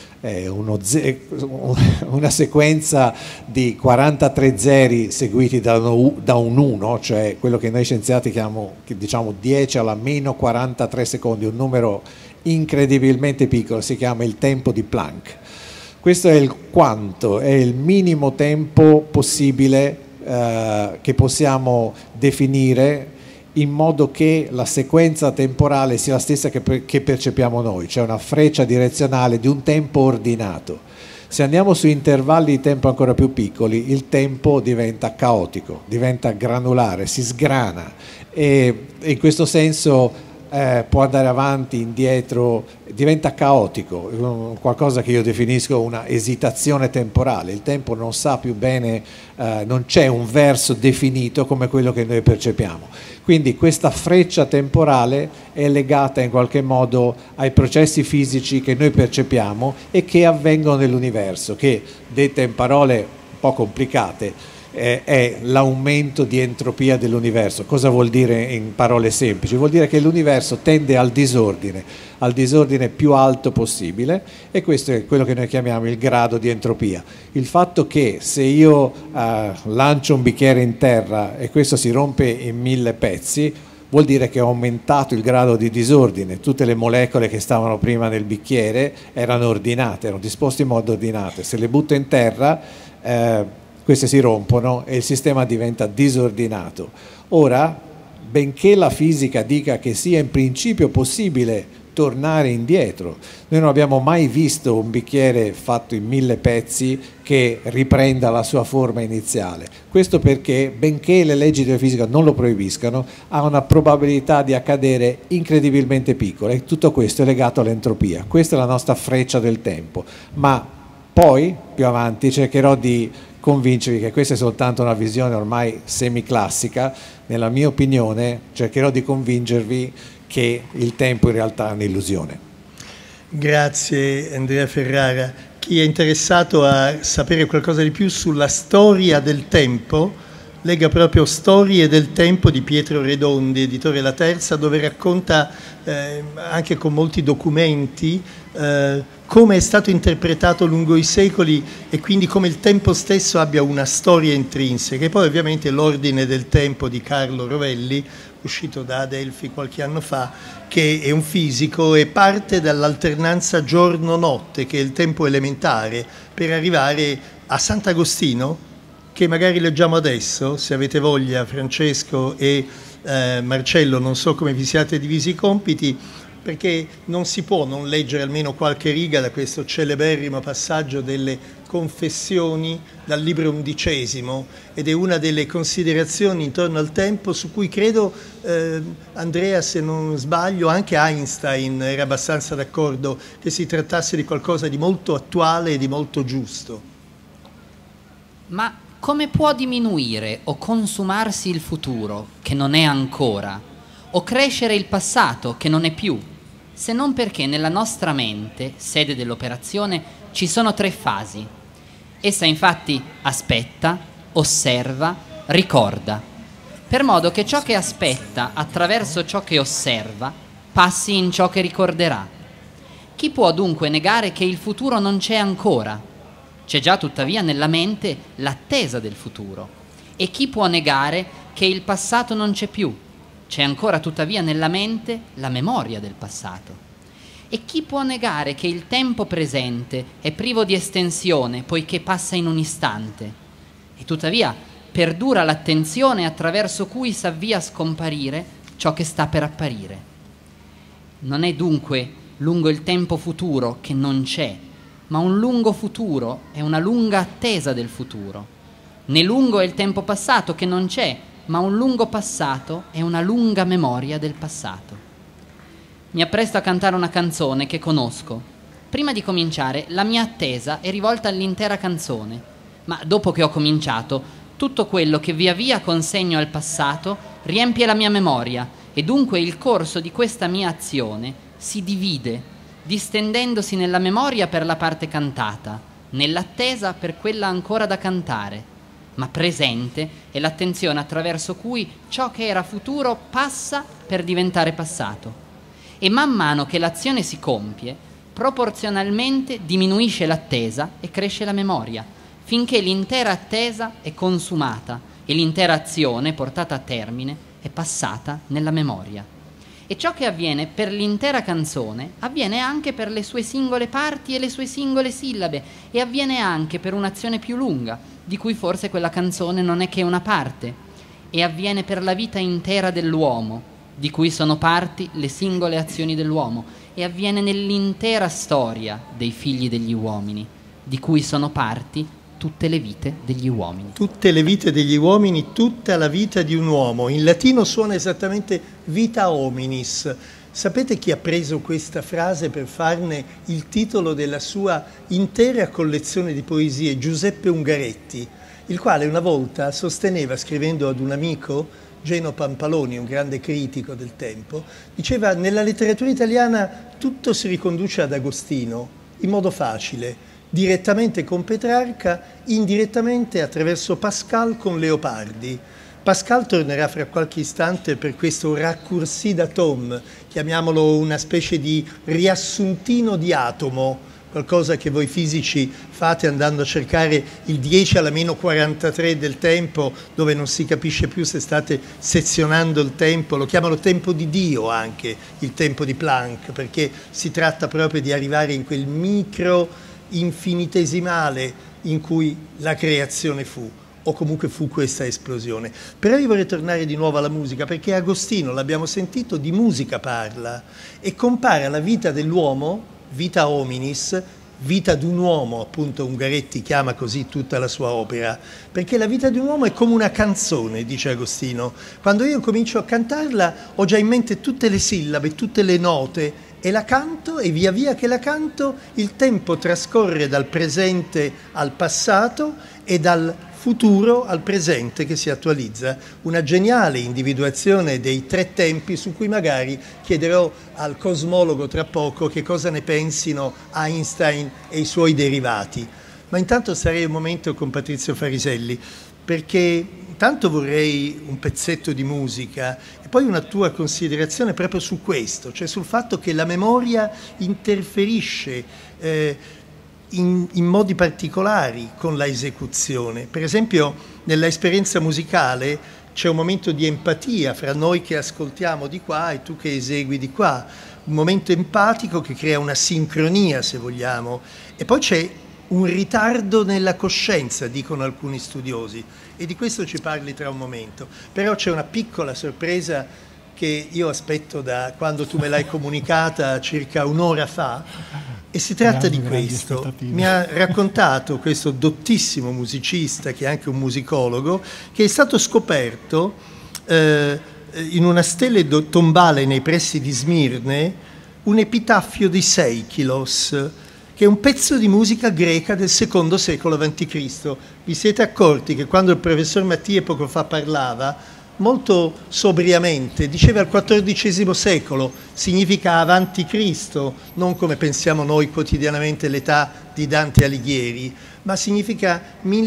Una sequenza di 43 zeri seguiti da un 1, cioè quello che noi scienziati chiamiamo, diciamo 10 alla meno 43 secondi, un numero incredibilmente piccolo, si chiama il tempo di Planck. Questo è il quanto, è il minimo tempo possibile che possiamo definire in modo che la sequenza temporale sia la stessa che percepiamo noi, cioè una freccia direzionale di un tempo ordinato. Se andiamo su intervalli di tempo ancora più piccoli, il tempo diventa caotico, diventa granulare, si sgrana e in questo senso può andare avanti, indietro, diventa caotico, qualcosa che io definisco una esitazione temporale. Il tempo non sa più bene, non c'è un verso definito come quello che noi percepiamo. Quindi questa freccia temporale è legata in qualche modo ai processi fisici che noi percepiamo e che avvengono nell'universo, che, dette in parole un po' complicate, è l'aumento di entropia dell'universo. Cosa vuol dire in parole semplici? Vuol dire che l'universo tende al disordine più alto possibile, e questo è quello che noi chiamiamo il grado di entropia. Il fatto che se io lancio un bicchiere in terra e questo si rompe in 1000 pezzi, vuol dire che ho aumentato il grado di disordine. Tutte le molecole che stavano prima nel bicchiere erano ordinate, erano disposte in modo ordinato. Se le butto in terra, queste si rompono e il sistema diventa disordinato. Ora, benché la fisica dica che sia in principio possibile tornare indietro, noi non abbiamo mai visto un bicchiere fatto in 1000 pezzi che riprenda la sua forma iniziale. Questo perché, benché le leggi della fisica non lo proibiscano, ha una probabilità di accadere incredibilmente piccola, e tutto questo è legato all'entropia. Questa è la nostra freccia del tempo, ma poi più avanti cercherò di convincervi che questa è soltanto una visione ormai semiclassica. Nella mia opinione cercherò di convincervi che il tempo in realtà è un'illusione. Grazie Andrea Ferrara. Chi è interessato a sapere qualcosa di più sulla storia del tempo, legga proprio Storie del tempo di Pietro Redondi, editore La Terza, dove racconta anche con molti documenti come è stato interpretato lungo i secoli, e quindi come il tempo stesso abbia una storia intrinseca. E poi ovviamente L'ordine del tempo di Carlo Rovelli, uscito da Adelphi qualche anno fa, che è un fisico e parte dall'alternanza giorno-notte, che è il tempo elementare, per arrivare a Sant'Agostino, che magari leggiamo adesso, se avete voglia, Francesco e Marcello. Non so come vi siate divisi i compiti, perché non si può non leggere almeno qualche riga da questo celeberrimo passaggio delle Confessioni dal libro 11, ed è una delle considerazioni intorno al tempo su cui credo, Andrea, se non sbaglio, anche Einstein era abbastanza d'accordo che si trattasse di qualcosa di molto attuale e di molto giusto. Ma come può diminuire o consumarsi il futuro, che non è ancora, o crescere il passato, che non è più, se non perché nella nostra mente, sede dell'operazione, ci sono 3 fasi. Essa infatti aspetta, osserva, ricorda, per modo che ciò che aspetta attraverso ciò che osserva passi in ciò che ricorderà. Chi può dunque negare che il futuro non c'è ancora? C'è già tuttavia nella mente l'attesa del futuro. E chi può negare che il passato non c'è più? C'è ancora tuttavia nella mente la memoria del passato. E chi può negare che il tempo presente è privo di estensione, poiché passa in un istante? E tuttavia perdura l'attenzione attraverso cui s'avvia a scomparire ciò che sta per apparire. Non è dunque lungo il tempo futuro che non c'è, ma un lungo futuro è una lunga attesa del futuro. Né lungo è il tempo passato che non c'è, ma un lungo passato è una lunga memoria del passato. Mi appresto a cantare una canzone che conosco. Prima di cominciare, la mia attesa è rivolta all'intera canzone, ma dopo che ho cominciato, tutto quello che via via consegno al passato riempie la mia memoria, e dunque il corso di questa mia azione si divide, distendendosi nella memoria per la parte cantata, nell'attesa per quella ancora da cantare, ma presente è l'attenzione attraverso cui ciò che era futuro passa per diventare passato. E man mano che l'azione si compie, proporzionalmente diminuisce l'attesa e cresce la memoria, finché l'intera attesa è consumata e l'intera azione portata a termine è passata nella memoria. E ciò che avviene per l'intera canzone avviene anche per le sue singole parti e le sue singole sillabe, e avviene anche per un'azione più lunga, di cui forse quella canzone non è che una parte, e avviene per la vita intera dell'uomo, di cui sono parti le singole azioni dell'uomo, e avviene nell'intera storia dei figli degli uomini, di cui sono parti tutte le vite degli uomini. Tutte le vite degli uomini, tutta la vita di un uomo. In latino suona esattamente vita hominis. Sapete chi ha preso questa frase per farne il titolo della sua intera collezione di poesie? Giuseppe Ungaretti, il quale una volta sosteneva, scrivendo ad un amico, Geno Pampaloni, un grande critico del tempo, diceva: nella letteratura italiana tutto si riconduce ad Agostino in modo facile. direttamente con Petrarca, indirettamente attraverso Pascal con Leopardi. Pascal tornerà fra qualche istante per questo raccourci d'atome, chiamiamolo una specie di riassuntino di atomo, qualcosa che voi fisici fate andando a cercare il 10 alla meno 43 del tempo, dove non si capisce più se state sezionando il tempo. Lo chiamano tempo di Dio anche, il tempo di Planck, perché si tratta proprio di arrivare in quel micro infinitesimale in cui la creazione fu, o comunque fu questa esplosione. Però io vorrei tornare di nuovo alla musica, perché Agostino, l'abbiamo sentito, di musica parla e compara la vita dell'uomo, vita hominis, vita di un uomo, appunto Ungaretti chiama così tutta la sua opera, perché la vita di un uomo è come una canzone, dice Agostino. Quando io comincio a cantarla ho già in mente tutte le sillabe, tutte le note, e la canto, e via via che la canto il tempo trascorre dal presente al passato e dal futuro al presente che si attualizza. Una geniale individuazione dei tre tempi su cui magari chiederò al cosmologo tra poco che cosa ne pensino Einstein e i suoi derivati. Ma intanto starei un momento con Patrizio Fariselli, perché intanto vorrei un pezzetto di musica e poi una tua considerazione proprio su questo, cioè sul fatto che la memoria interferisce in modi particolari con la esecuzione. Per esempio, nella esperienza musicale c'è un momento di empatia fra noi che ascoltiamo di qua e tu che esegui di qua, un momento empatico che crea una sincronia, se vogliamo, e poi c'è un ritardo nella coscienza, dicono alcuni studiosi, e di questo ci parli tra un momento. Però c'è una piccola sorpresa che io aspetto da quando tu me l'hai comunicata circa un'ora fa, e si tratta di questo. Mi ha raccontato questo dottissimo musicista, che è anche un musicologo, che è stato scoperto in una stele tombale nei pressi di Smirne un epitaffio di Seikilos, che è un pezzo di musica greca del secondo secolo a.C. Vi siete accorti che quando il professor Mattie poco fa parlava, molto sobriamente, diceva al XIV secolo, significa avanti Cristo, non come pensiamo noi quotidianamente l'età di Dante Alighieri, ma significa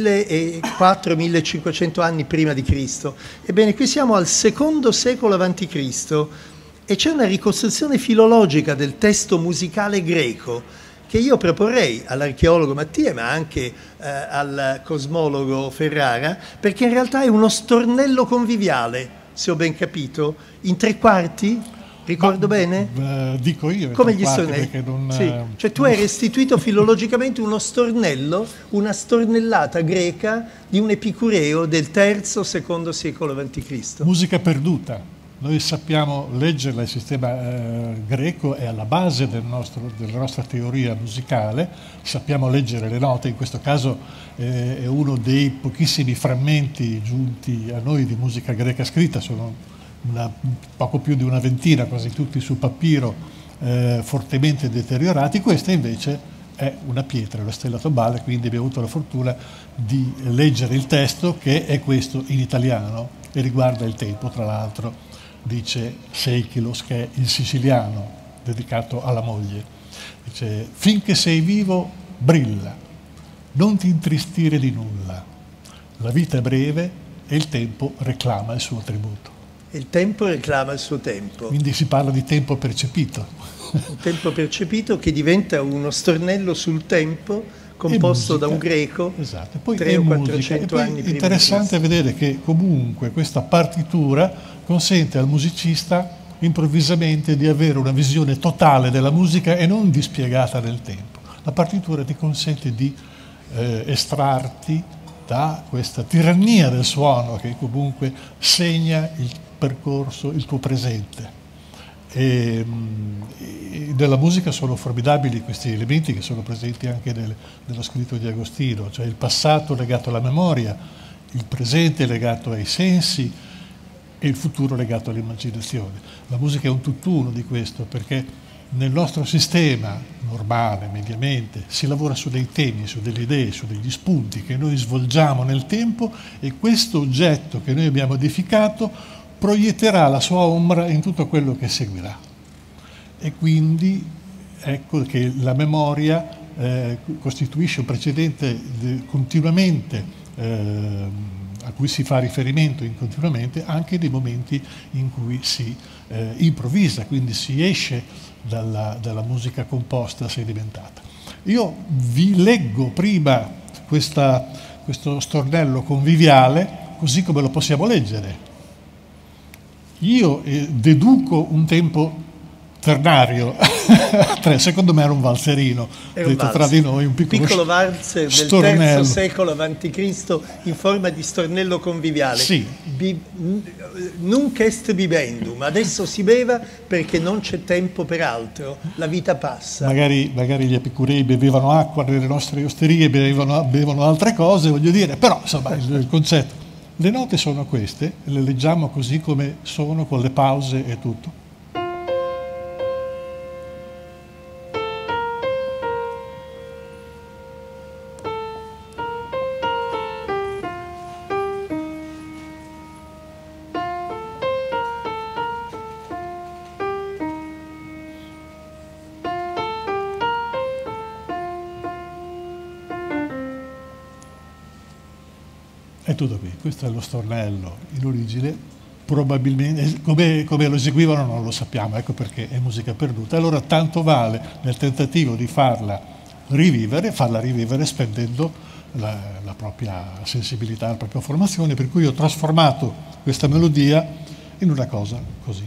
1400-1500 anni prima di Cristo. Ebbene, qui siamo al secondo secolo avanti Cristo e c'è una ricostruzione filologica del testo musicale greco che io proporrei all'archeologo Mattie, ma anche al cosmologo Ferrara, perché in realtà è uno stornello conviviale, se ho ben capito, in tre quarti, ricordo bene? Dico io. Come gli stornelli? Sì. Cioè tu hai restituito filologicamente uno stornello, una stornellata greca di un epicureo del III-II secolo a.C. Musica perduta. Noi sappiamo leggerla, il sistema greco è alla base della nostra teoria musicale, sappiamo leggere le note, in questo caso è uno dei pochissimi frammenti giunti a noi di musica greca scritta, sono poco più di una ventina, quasi tutti su papiro, fortemente deteriorati. Questa invece è una pietra, la stella tombale, quindi abbiamo avuto la fortuna di leggere il testo, che è questo in italiano e riguarda il tempo, tra l'altro. Dice Seikilos, che è il siciliano dedicato alla moglie, dice: finché sei vivo brilla, non ti intristire di nulla, la vita è breve e il tempo reclama il suo tributo. Il tempo reclama il suo tempo. Quindi si parla di tempo percepito. Un tempo percepito che diventa uno stornello sul tempo composto da un greco, esatto. Poi 300 o 400 anni prima. Interessante vedere che comunque questa partitura consente al musicista improvvisamente di avere una visione totale della musica e non dispiegata nel tempo. La partitura ti consente di estrarti da questa tirannia del suono che comunque segna il percorso, il tuo presente. E nella musica sono formidabili questi elementi che sono presenti anche nello scritto di Agostino, cioè il passato legato alla memoria, il presente legato ai sensi e il futuro legato all'immaginazione. La musica è un tutt'uno di questo, perché nel nostro sistema normale, mediamente, si lavora su dei temi, su delle idee, su degli spunti che noi svolgiamo nel tempo, e questo oggetto che noi abbiamo edificato proietterà la sua ombra in tutto quello che seguirà. E quindi ecco che la memoria costituisce un precedente continuamente, a cui si fa riferimento continuamente, anche nei momenti in cui si improvvisa, quindi si esce dalla musica composta, sedimentata. Io vi leggo prima questo stornello conviviale, così come lo possiamo leggere. Io deduco un tempo ternario, secondo me era un valzerino, detto tra di noi, un piccolo valzer del stornello. III secolo a.C. in forma di stornello conviviale. Sì. Nunc est bibendum, adesso si beva perché non c'è tempo per altro, la vita passa. Magari gli epicurei bevevano acqua nelle nostre osterie, bevano altre cose, voglio dire, però insomma il concetto. Le note sono queste, le leggiamo così come sono, con le pause e tutto. È tutto qui, questo è lo stornello in origine, probabilmente come lo eseguivano non lo sappiamo, ecco perché è musica perduta. Allora tanto vale nel tentativo di farla rivivere spendendo la propria sensibilità, la propria formazione, per cui ho trasformato questa melodia in una cosa così.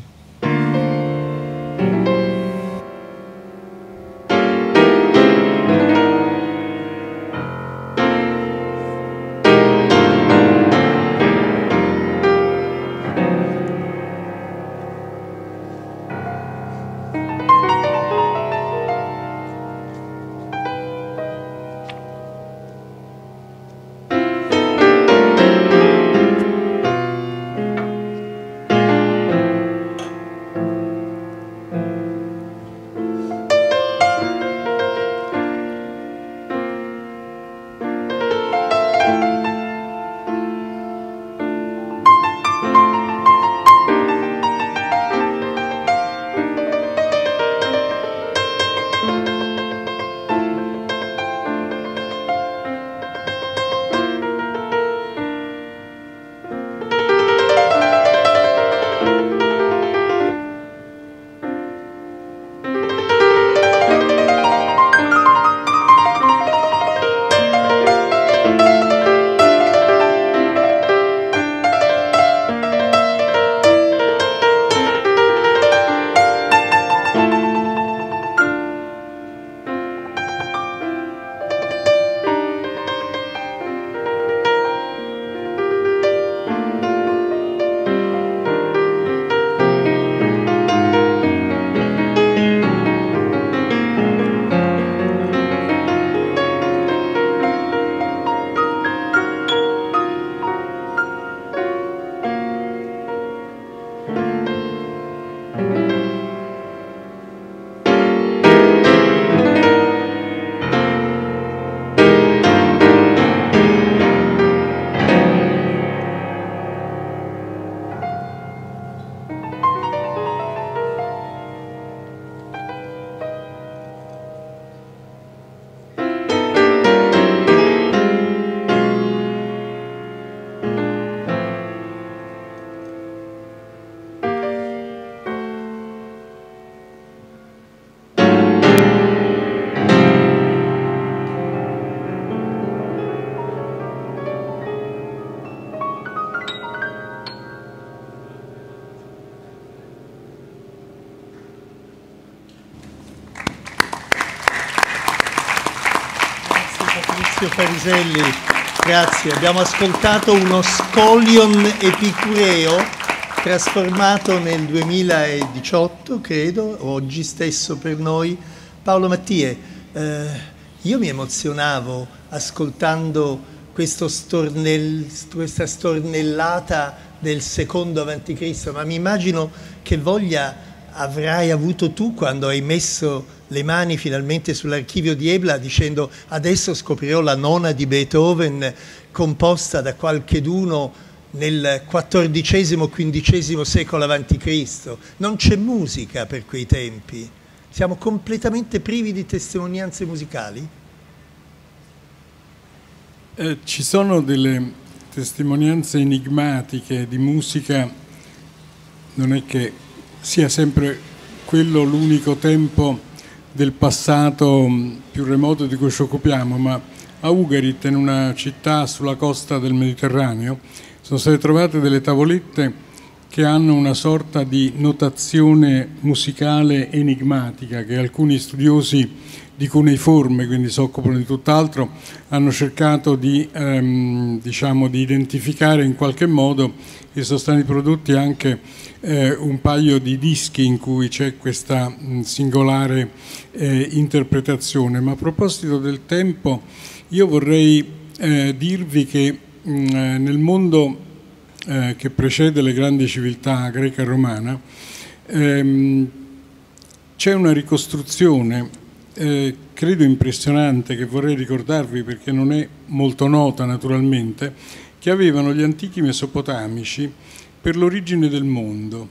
Fariselli, grazie. Abbiamo ascoltato uno scolion epicureo trasformato nel 2018, credo, oggi stesso per noi. Paolo Mattie, io mi emozionavo ascoltando questa stornellata del secondo avanti Cristo, ma mi immagino che voglia avrai avuto tu quando hai messo le mani finalmente sull'archivio di Ebla dicendo adesso scoprirò la nona di Beethoven composta da qualcheduno nel XIV-XV secolo avanti Cristo. Non c'è musica per quei tempi. Siamo completamente privi di testimonianze musicali? Ci sono delle testimonianze enigmatiche di musica, non è che sia sempre quello l'unico tempo del passato più remoto di cui ci occupiamo, ma a Ugarit, in una città sulla costa del Mediterraneo, sono state trovate delle tavolette che hanno una sorta di notazione musicale enigmatica che alcuni studiosi di cuneiforme, quindi si occupano di tutt'altro, hanno cercato di, diciamo, di identificare in qualche modo, e sono stati prodotti anche un paio di dischi in cui c'è questa singolare interpretazione. Ma a proposito del tempo, io vorrei dirvi che nel mondo che precede le grandi civiltà greca e romana c'è una ricostruzione credo impressionante, che vorrei ricordarvi perché non è molto nota naturalmente, che avevano gli antichi mesopotamici per l'origine del mondo.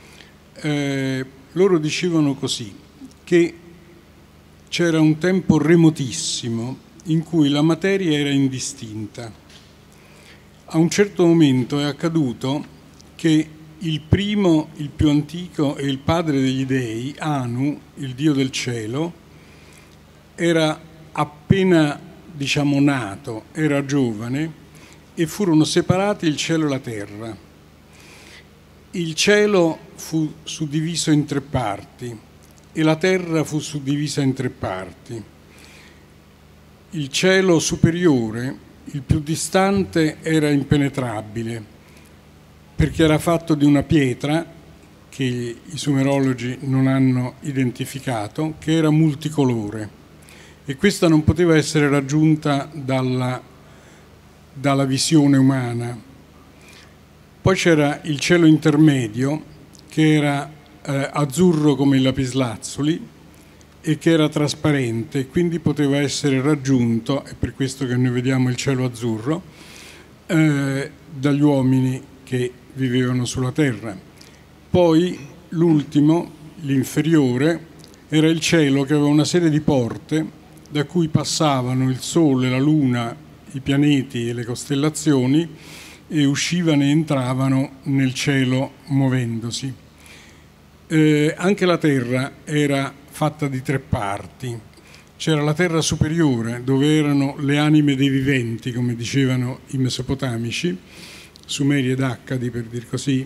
Loro dicevano così, che c'era un tempo remotissimo in cui la materia era indistinta. A un certo momento è accaduto che il primo, il più antico e il padre degli dei, Anu, il dio del cielo, era appena, diciamo, nato, era giovane, e furono separati il cielo e la terra. Il cielo fu suddiviso in 3 parti e la terra fu suddivisa in 3 parti. Il cielo superiore, il più distante, era impenetrabile perché era fatto di una pietra che i sumerologi non hanno identificato, che era multicolore, e questa non poteva essere raggiunta dalla visione umana. Poi c'era il cielo intermedio, che era azzurro come il lapislazzuli e che era trasparente, quindi poteva essere raggiunto, è per questo che noi vediamo il cielo azzurro, dagli uomini che vivevano sulla terra. Poi l'ultimo, l'inferiore, era il cielo che aveva una serie di porte da cui passavano il Sole, la Luna, i pianeti e le costellazioni, e uscivano e entravano nel cielo muovendosi. Anche la terra era fatta di 3 parti. C'era la terra superiore, dove erano le anime dei viventi, come dicevano i mesopotamici, Sumeri ed Accadi per dir così,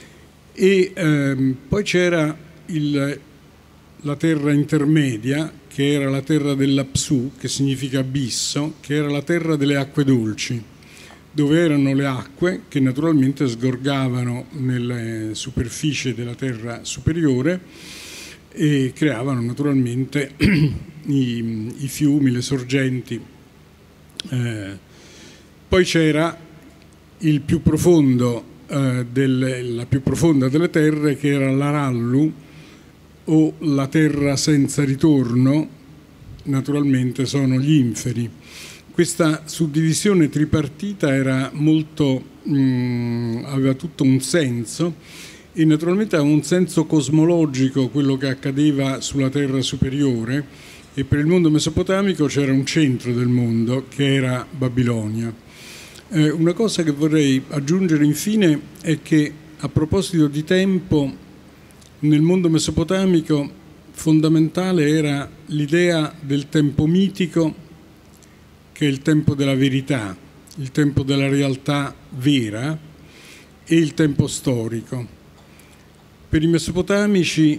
e poi c'era la terra intermedia, che era la terra dell'Apsu, che significa abisso, che era la terra delle acque dolci, dove erano le acque che naturalmente sgorgavano nelle superfici della terra superiore e creavano naturalmente i fiumi, le sorgenti. Poi c'era il più profondo, la più profonda delle terre, che era l'Arallu, o la terra senza ritorno, naturalmente sono gli inferi. Questa suddivisione tripartita era molto, aveva tutto un senso, e naturalmente aveva un senso cosmologico quello che accadeva sulla terra superiore, e per il mondo mesopotamico c'era un centro del mondo che era Babilonia. Una cosa che vorrei aggiungere infine è che, a proposito di tempo, nel mondo mesopotamico fondamentale era l'idea del tempo mitico, che è il tempo della verità, il tempo della realtà vera, e il tempo storico. Per i mesopotamici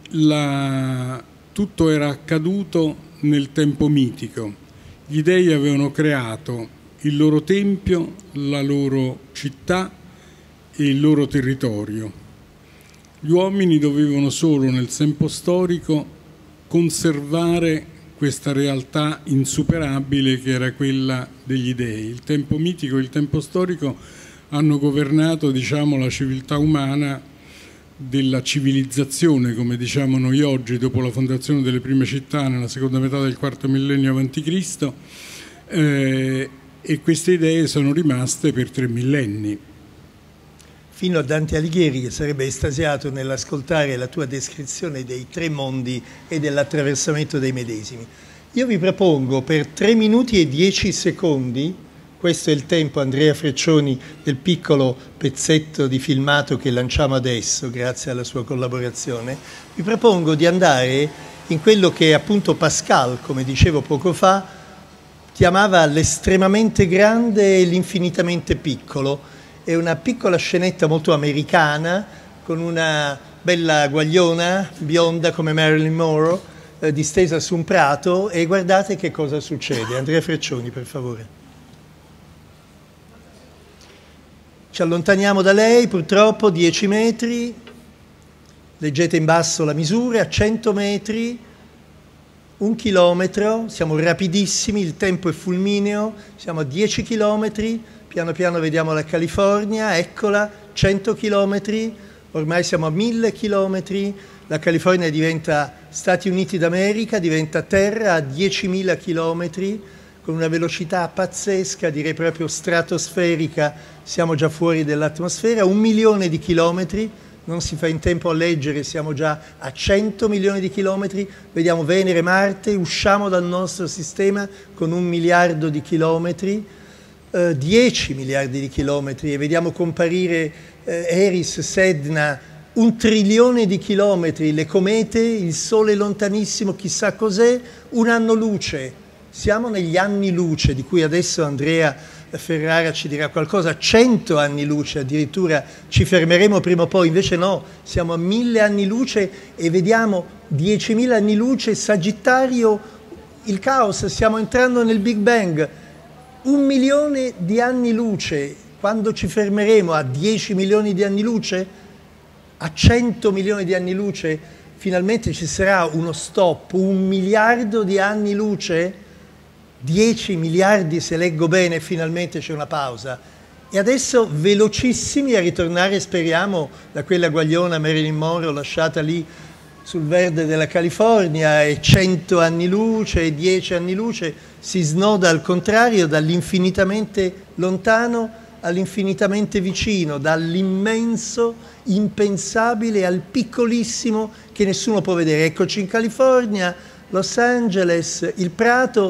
tutto era accaduto nel tempo mitico. Gli dei avevano creato il loro tempio, la loro città e il loro territorio. Gli uomini dovevano solo nel tempo storico conservare questa realtà insuperabile che era quella degli dei. Il tempo mitico e il tempo storico hanno governato, diciamo, la civiltà umana, della civilizzazione, come diciamo noi oggi, dopo la fondazione delle prime città nella seconda metà del IV millennio a.C., e queste idee sono rimaste per 3 millenni. fino a Dante Alighieri, che sarebbe estasiato nell'ascoltare la tua descrizione dei tre mondi e dell'attraversamento dei medesimi. Io vi propongo per 3 minuti e 10 secondi, questo è il tempo, Andrea Freccioni, del piccolo pezzetto di filmato che lanciamo adesso, grazie alla sua collaborazione, vi propongo di andare in quello che appunto Pascal, come dicevo poco fa, chiamava l'estremamente grande e l'infinitamente piccolo. È una piccola scenetta molto americana, con una bella guagliona bionda come Marilyn Monroe, distesa su un prato, e guardate che cosa succede. Andrea Freccioni, per favore. Ci allontaniamo da lei, purtroppo, 10 metri, leggete in basso la misura, a 100 metri, 1 chilometro, siamo rapidissimi, il tempo è fulmineo, siamo a 10 chilometri, piano piano vediamo la California, eccola, 100 chilometri, ormai siamo a 1000 chilometri, la California diventa Stati Uniti d'America, diventa terra a 10.000 chilometri, con una velocità pazzesca, direi proprio stratosferica, siamo già fuori dell'atmosfera, 1 milione di chilometri, non si fa in tempo a leggere, siamo già a 100 milioni di chilometri, vediamo Venere, Marte, usciamo dal nostro sistema con 1 miliardo di chilometri, 10 miliardi di chilometri, e vediamo comparire Eris, Sedna, 1 trilione di chilometri, le comete, il Sole lontanissimo, chissà cos'è, un anno luce. Siamo negli anni luce, di cui adesso Andrea Ferrara ci dirà qualcosa, 100 anni luce addirittura, ci fermeremo prima o poi, invece no, siamo a 1000 anni luce e vediamo 10.000 anni luce, Sagittario, il caos, stiamo entrando nel Big Bang, 1 milione di anni luce, quando ci fermeremo a 10 milioni di anni luce, a 100 milioni di anni luce, finalmente ci sarà uno stop, 1 miliardo di anni luce, 10 miliardi se leggo bene, finalmente c'è una pausa. E adesso velocissimi a ritornare, speriamo, da quella guagliona Marilyn Monroe lasciata lì sul verde della California, e 100 anni luce, e 10 anni luce, si snoda al contrario dall'infinitamente lontano all'infinitamente vicino, dall'immenso, impensabile al piccolissimo che nessuno può vedere. Eccoci in California, Los Angeles, il Prato,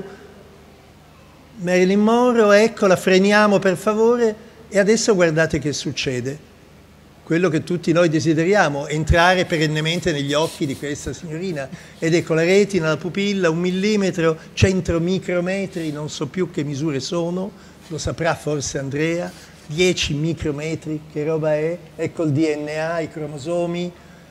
Marilyn Monroe, eccola, freniamo per favore, e adesso guardate che succede. Quello che tutti noi desideriamo, entrare perennemente negli occhi di questa signorina, ed ecco la retina, la pupilla, 1 millimetro, 100 micrometri, non so più che misure sono, lo saprà forse Andrea, 10 micrometri, che roba è? Ecco il DNA, i cromosomi,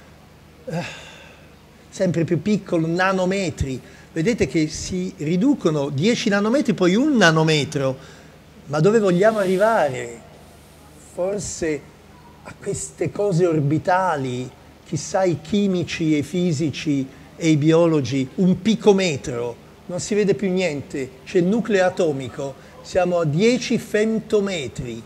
sempre più piccolo, nanometri, vedete che si riducono 10 nanometri, poi 1 nanometro, ma dove vogliamo arrivare? Forse a queste cose orbitali, chissà i chimici e i fisici e i biologi, 1 picometro, non si vede più niente, c'è il nucleo atomico, siamo a 10 femtometri.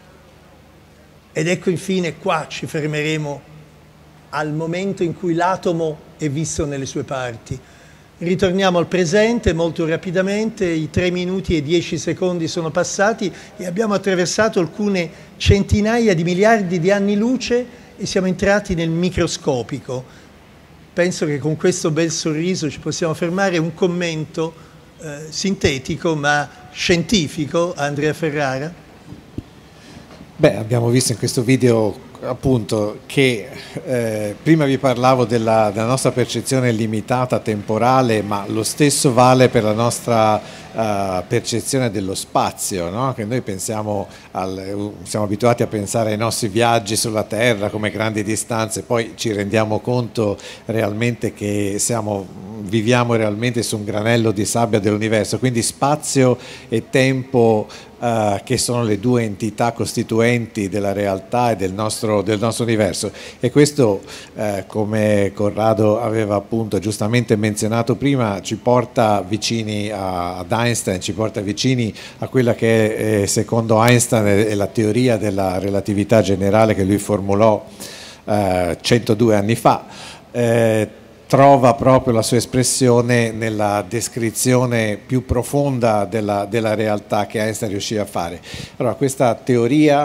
Ed ecco infine qua ci fermeremo al momento in cui l'atomo è visto nelle sue parti. Ritorniamo al presente molto rapidamente, i 3 minuti e 10 secondi sono passati e abbiamo attraversato alcune centinaia di miliardi di anni luce e siamo entrati nel microscopico. Penso che con questo bel sorriso ci possiamo fermare. Un commento sintetico ma scientifico, Andrea Ferrara. Beh, abbiamo visto in questo video appunto che prima vi parlavo della nostra percezione limitata temporale, ma lo stesso vale per la nostra percezione dello spazio, no? Che noi pensiamo siamo abituati a pensare ai nostri viaggi sulla Terra come grandi distanze, poi ci rendiamo conto realmente che viviamo realmente su un granello di sabbia dell'universo, quindi spazio e tempo che sono le due entità costituenti della realtà e del nostro universo, e questo come Corrado aveva appunto giustamente menzionato prima ci porta vicini ad Einstein, ci porta vicini a quella che secondo Einstein è la teoria della relatività generale che lui formulò 102 anni fa. Trova proprio la sua espressione nella descrizione più profonda della realtà che Einstein riusciva a fare. Allora, questa teoria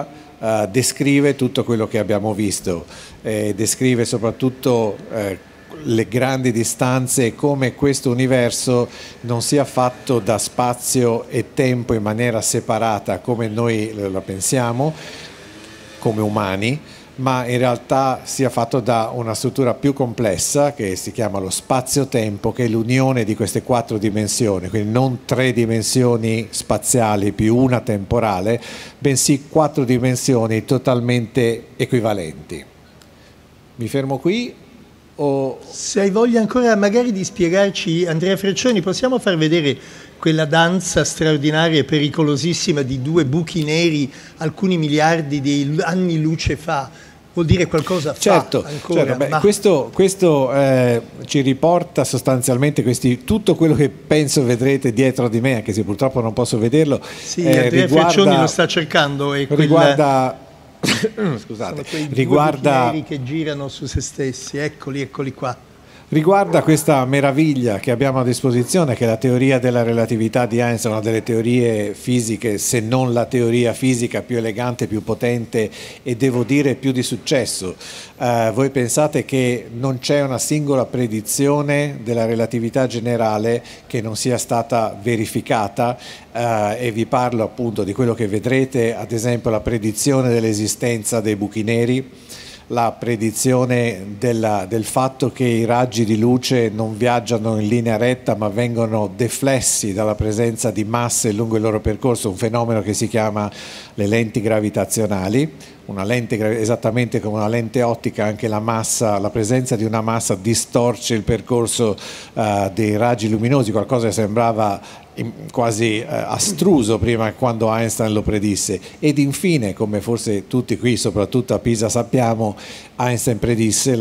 descrive tutto quello che abbiamo visto, descrive soprattutto le grandi distanze e come questo universo non sia fatto da spazio e tempo in maniera separata come noi la pensiamo come umani, ma in realtà sia fatto da una struttura più complessa che si chiama lo spazio-tempo, che è l'unione di queste 4 dimensioni, quindi non 3 dimensioni spaziali più una temporale, bensì 4 dimensioni totalmente equivalenti. Mi fermo qui? O... Se hai voglia ancora magari di spiegarci, Andrea Fraccioni, possiamo far vedere quella danza straordinaria e pericolosissima di 2 buchi neri alcuni miliardi di anni luce fa? Vuol dire qualcosa certo, fa ancora? Certo, ma... Questo ci riporta sostanzialmente tutto quello che penso vedrete dietro di me, anche se purtroppo non posso vederlo. Sì, Andrea Fraccioni lo sta cercando. E riguarda... Scusate, sono quei riguarda... 2 buchi neri che girano su se stessi, eccoli qua. Riguarda questa meraviglia che abbiamo a disposizione, che è la teoria della relatività di Einstein, una delle teorie fisiche, se non la teoria fisica più elegante, più potente e devo dire più di successo. Voi pensate che non c'è una singola predizione della relatività generale che non sia stata verificata, e vi parlo appunto di quello che vedrete, ad esempio la predizione dell'esistenza dei buchi neri, la predizione del fatto che i raggi di luce non viaggiano in linea retta ma vengono deflessi dalla presenza di masse lungo il loro percorso, un fenomeno che si chiama le lenti gravitazionali. Una lente, esattamente come una lente ottica, anche la presenza di una massa distorce il percorso dei raggi luminosi, qualcosa che sembrava quasi astruso prima, quando Einstein lo predisse. Ed infine, come forse tutti qui, soprattutto a Pisa, sappiamo, Einstein predisse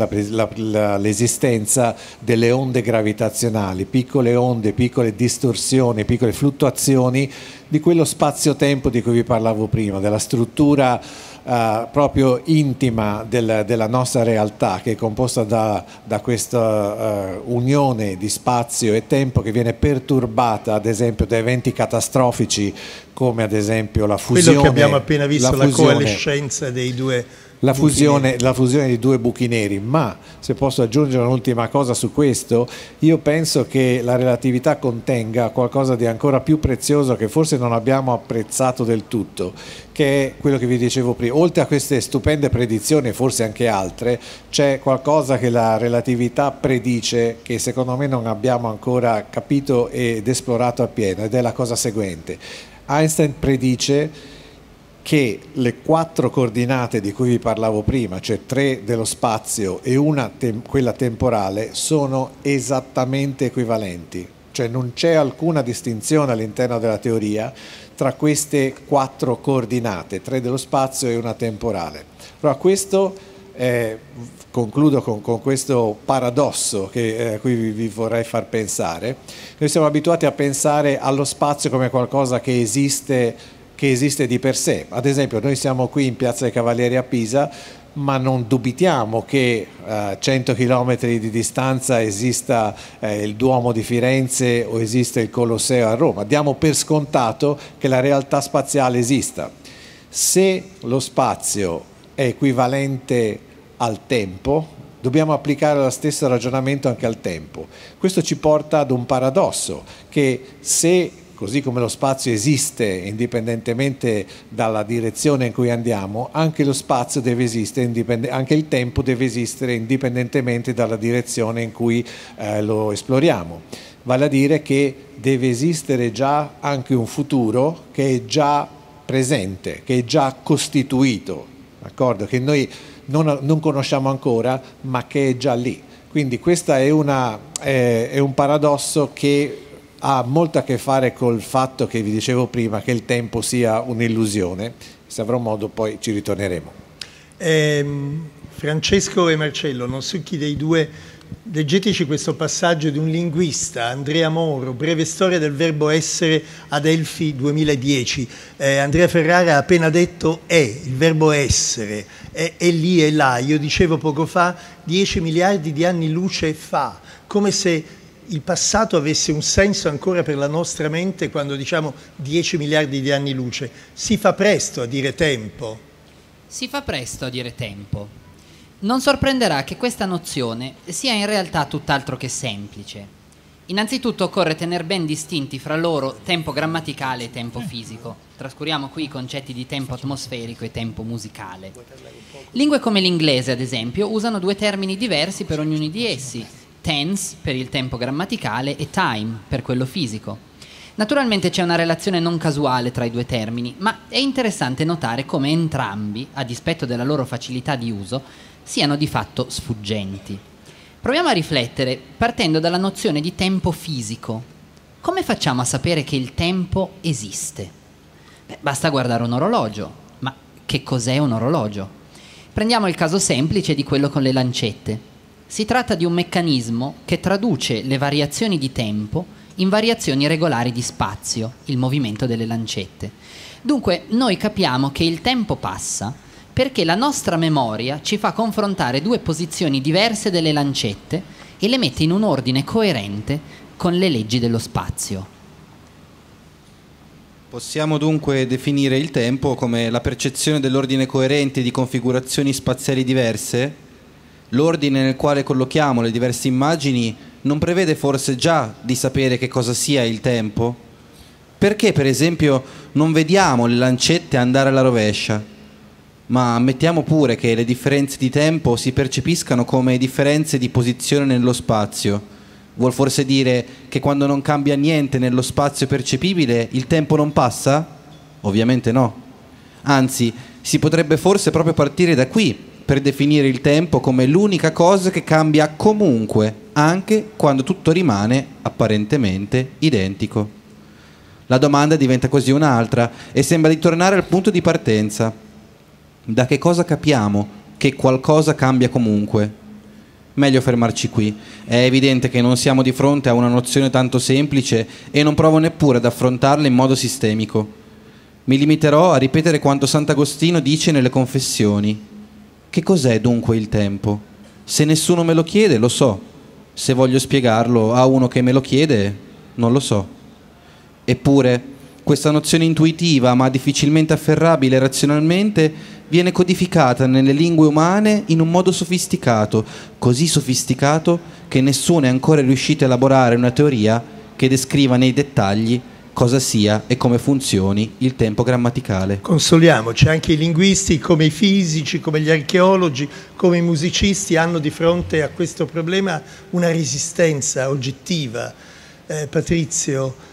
l'esistenza delle onde gravitazionali, piccole onde, piccole distorsioni, piccole fluttuazioni di quello spazio-tempo di cui vi parlavo prima, della struttura proprio intima della nostra realtà, che è composta da questa unione di spazio e tempo che viene perturbata ad esempio da eventi catastrofici come ad esempio la fusione, quello che abbiamo appena visto, la coalescenza dei 2 la fusione di 2 buchi neri. Ma se posso aggiungere un'ultima cosa su questo, io penso che la relatività contenga qualcosa di ancora più prezioso che forse non abbiamo apprezzato del tutto, che è quello che vi dicevo prima. Oltre a queste stupende predizioni e forse anche altre, c'è qualcosa che la relatività predice che secondo me non abbiamo ancora capito ed esplorato appieno, ed è la cosa seguente. Einstein predice che le 4 coordinate di cui vi parlavo prima, cioè 3 dello spazio e quella temporale, sono esattamente equivalenti, cioè non c'è alcuna distinzione all'interno della teoria tra queste 4 coordinate, 3 dello spazio e una temporale. Allora questo, concludo con questo paradosso a cui vi vorrei far pensare. Noi siamo abituati a pensare allo spazio come qualcosa che esiste di per sé. Ad esempio noi siamo qui in Piazza dei Cavalieri a Pisa, ma non dubitiamo che a 100 km di distanza esista il Duomo di Firenze o esista il Colosseo a Roma. Diamo per scontato che la realtà spaziale esista. Se lo spazio è equivalente al tempo, dobbiamo applicare lo stesso ragionamento anche al tempo. Questo ci porta ad un paradosso, che se così come lo spazio esiste indipendentemente dalla direzione in cui andiamo, anche lo spazio deve esistere, anche il tempo deve esistere indipendentemente dalla direzione in cui lo esploriamo. Vale a dire che deve esistere già anche un futuro che è già presente, che è già costituito, d'accordo? Che noi non conosciamo ancora, ma che è già lì. Quindi questo è un paradosso che ha molto a che fare col fatto che vi dicevo prima, che il tempo sia un'illusione. Se avrò modo poi ci ritorneremo. Francesco e Marcello, non so chi dei due, leggeteci questo passaggio di un linguista, Andrea Moro, Breve storia del verbo essere, Adelphi 2010. Andrea Ferrara ha appena detto il verbo essere, è lì e là. Io dicevo poco fa 10 miliardi di anni luce fa, come se il passato avesse un senso ancora per la nostra mente quando diciamo 10 miliardi di anni luce. Si fa presto a dire tempo. Si fa presto a dire tempo. Non sorprenderà che questa nozione sia in realtà tutt'altro che semplice. Innanzitutto occorre tenere ben distinti fra loro tempo grammaticale e tempo fisico. Trascuriamo qui i concetti di tempo atmosferico e tempo musicale. Lingue come l'inglese, ad esempio, usano due termini diversi per ognuno di essi: tense per il tempo grammaticale e time per quello fisico. Naturalmente c'è una relazione non casuale tra i due termini, ma è interessante notare come entrambi, a dispetto della loro facilità di uso, siano di fatto sfuggenti. Proviamo a riflettere partendo dalla nozione di tempo fisico. Come facciamo a sapere che il tempo esiste? Basta guardare un orologio. Ma che cos'è un orologio? Prendiamo il caso semplice di quello con le lancette. Si tratta di un meccanismo che traduce le variazioni di tempo in variazioni regolari di spazio, il movimento delle lancette. Dunque, noi capiamo che il tempo passa perché la nostra memoria ci fa confrontare due posizioni diverse delle lancette e le mette in un ordine coerente con le leggi dello spazio. Possiamo dunque definire il tempo come la percezione dell'ordine coerente di configurazioni spaziali diverse? L'ordine nel quale collochiamo le diverse immagini non prevede forse già di sapere che cosa sia il tempo? Perché, per esempio, non vediamo le lancette andare alla rovescia? Ma ammettiamo pure che le differenze di tempo si percepiscano come differenze di posizione nello spazio. Vuol forse dire che quando non cambia niente nello spazio percepibile, il tempo non passa? Ovviamente no. Anzi, si potrebbe forse proprio partire da qui per definire il tempo come l'unica cosa che cambia comunque, anche quando tutto rimane apparentemente identico. La domanda diventa così un'altra e sembra di tornare al punto di partenza. Da che cosa capiamo che qualcosa cambia comunque? Meglio fermarci qui. È evidente che non siamo di fronte a una nozione tanto semplice e non provo neppure ad affrontarla in modo sistemico. Mi limiterò a ripetere quanto Sant'Agostino dice nelle Confessioni. Che cos'è dunque il tempo? Se nessuno me lo chiede, lo so. Se voglio spiegarlo a uno che me lo chiede, non lo so. Eppure, questa nozione intuitiva, ma difficilmente afferrabile razionalmente, viene codificata nelle lingue umane in un modo sofisticato, così sofisticato che nessuno è ancora riuscito a elaborare una teoria che descriva nei dettagli cosa sia e come funzioni il tempo grammaticale. Consoliamoci, anche i linguisti, come i fisici, come gli archeologi, come i musicisti hanno di fronte a questo problema una resistenza oggettiva. Patrizio,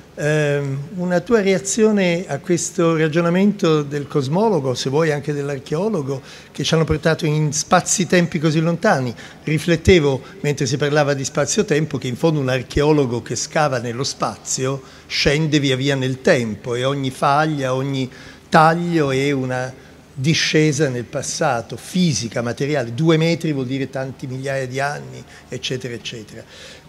una tua reazione a questo ragionamento del cosmologo, se vuoi anche dell'archeologo, che ci hanno portato in spazi-tempi così lontani. Riflettevo, mentre si parlava di spazio-tempo, che in fondo un archeologo che scava nello spazio scende via via nel tempo e ogni faglia, ogni taglio è una discesa nel passato, fisica, materiale. 2 metri vuol dire tanti migliaia di anni, eccetera, eccetera.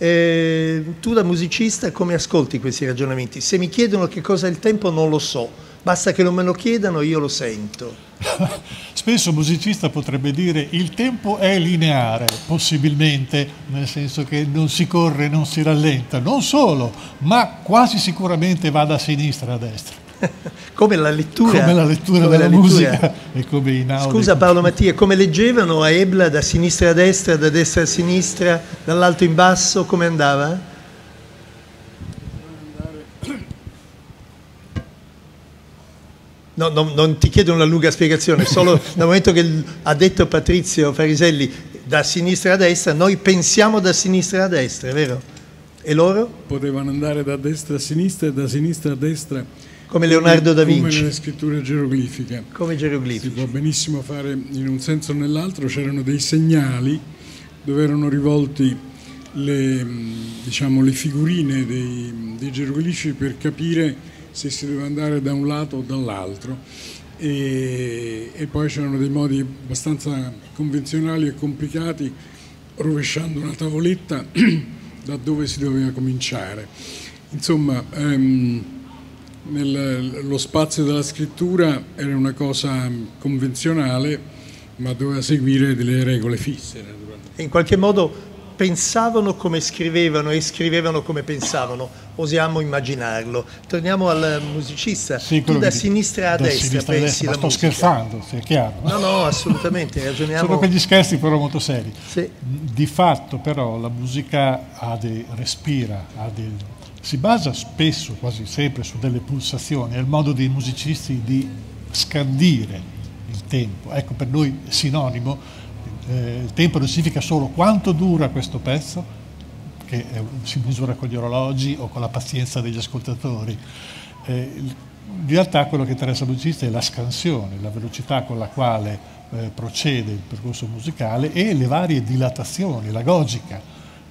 Tu da musicista come ascolti questi ragionamenti? Se mi chiedono che cosa è il tempo non lo so, basta che non me lo chiedano, io lo sento. Spesso un musicista potrebbe dire il tempo è lineare, possibilmente, nel senso che non si corre, non si rallenta, non solo, ma quasi sicuramente va da sinistra a destra. Come la lettura, della musica e come in audio. Scusa Paolo Mattia, come leggevano a Ebla da sinistra a destra, da destra a sinistra, dall'alto in basso, come andava? No, non ti chiedo una lunga spiegazione, solo dal momento che ha detto Patrizio Fariselli da sinistra a destra, noi pensiamo da sinistra a destra, è vero? E loro? Potevano andare da destra a sinistra e da sinistra a destra. Come Leonardo da Vinci. Come nelle scritture geroglifiche. Come geroglifiche. Si può benissimo fare in un senso o nell'altro. C'erano dei segnali dove erano rivolti le figurine dei geroglifici per capire se si doveva andare da un lato o dall'altro. E poi c'erano dei modi abbastanza convenzionali e complicati, rovesciando una tavoletta da dove si doveva cominciare. Insomma, lo spazio della scrittura era una cosa convenzionale, ma doveva seguire delle regole fisse. E in qualche modo pensavano come scrivevano e scrivevano come pensavano, osiamo immaginarlo. Torniamo al musicista, sì, tu da sinistra a destra pensi la ma sto musica. scherzando, se è chiaro. No, assolutamente, ragioniamo. Sono quegli scherzi però molto seri. Sì. Di fatto però la musica respira, si basa spesso, quasi sempre, su delle pulsazioni, è il modo dei musicisti di scandire il tempo. Ecco, per noi è sinonimo. Il tempo non significa solo quanto dura questo pezzo, che si misura con gli orologi o con la pazienza degli ascoltatori. In realtà quello che interessa al musicista è la scansione, la velocità con la quale procede il percorso musicale e le varie dilatazioni, la gogica,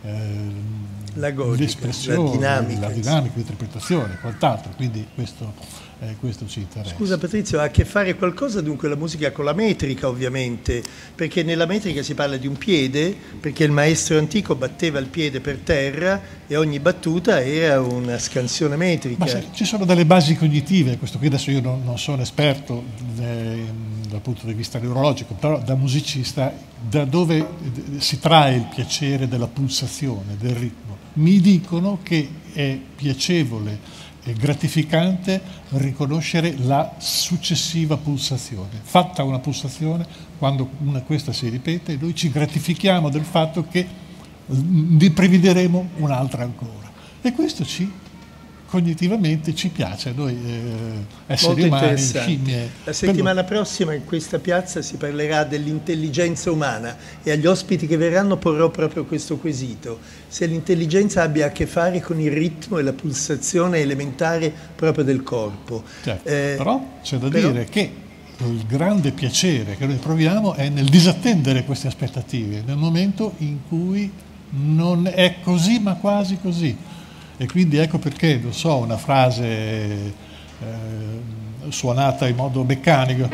l'espressione, la dinamica di interpretazione, quant'altro. Quindi questo ci interessa. Scusa Patrizio, ha a che fare qualcosa dunque la musica con la metrica, ovviamente, perché nella metrica si parla di un piede, perché il maestro antico batteva il piede per terra e ogni battuta era una scansione metrica. Ma ci sono delle basi cognitive, questo qui adesso io non sono esperto dal punto di vista neurologico, però da musicista, da dove si trae il piacere della pulsazione, del ritmo. Mi dicono che è piacevole e gratificante riconoscere la successiva pulsazione. Fatta una pulsazione, quando questa si ripete, noi ci gratifichiamo del fatto che ne prevederemo un'altra ancora. E questo cognitivamente ci piace, a noi esseri umani, scimmie. La settimana prossima in questa piazza si parlerà dell'intelligenza umana e agli ospiti che verranno porrò proprio questo quesito: se l'intelligenza abbia a che fare con il ritmo e la pulsazione elementare proprio del corpo. Certo, però c'è da dire che il grande piacere che noi proviamo è nel disattendere queste aspettative, nel momento in cui non è così ma quasi così. E quindi ecco perché, non so, una frase suonata in modo meccanico,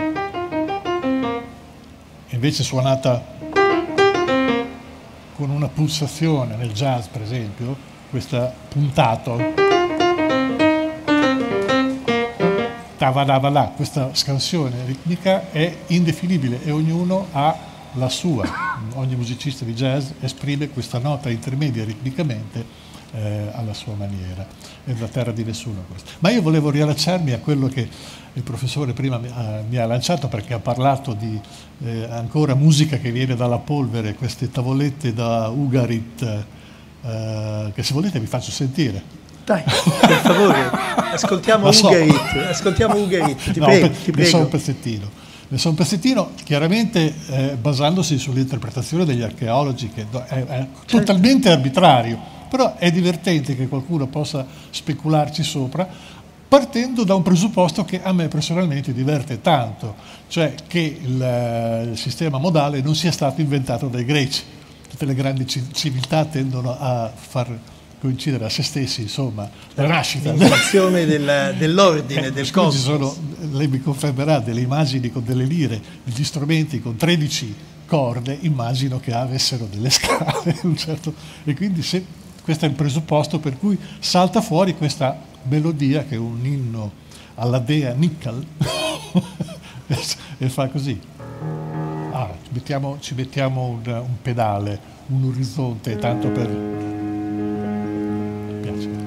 invece suonata con una pulsazione, nel jazz per esempio, questa puntato, tavadavala, questa scansione ritmica è indefinibile e ognuno ha la sua. Ogni musicista di jazz esprime questa nota intermedia ritmicamente alla sua maniera, è la terra di nessuno questo. Ma io volevo riallacciarmi a quello che il professore prima mi ha lanciato, perché ha parlato di ancora musica che viene dalla polvere, queste tavolette da Ugarit, che se volete vi faccio sentire. Dai, per favore, ascoltiamo Ugarit, ti prego. Ne so un pezzettino, chiaramente basandosi sull'interpretazione degli archeologi, che è totalmente arbitrario. Però è divertente che qualcuno possa specularci sopra, partendo da un presupposto che a me personalmente diverte tanto, cioè che il sistema modale non sia stato inventato dai greci. Tutte le grandi civiltà tendono a far coincidere a se stessi, insomma, la nascita. L'invenzione dell'ordine, del cosmos. Lei mi confermerà delle immagini con delle lire, degli strumenti con 13 corde, immagino che avessero delle scale, e quindi questo è il presupposto per cui salta fuori questa melodia che è un inno alla dea Nikal e fa così. Ci mettiamo un pedale, un orizzonte, tanto per... Mi piace.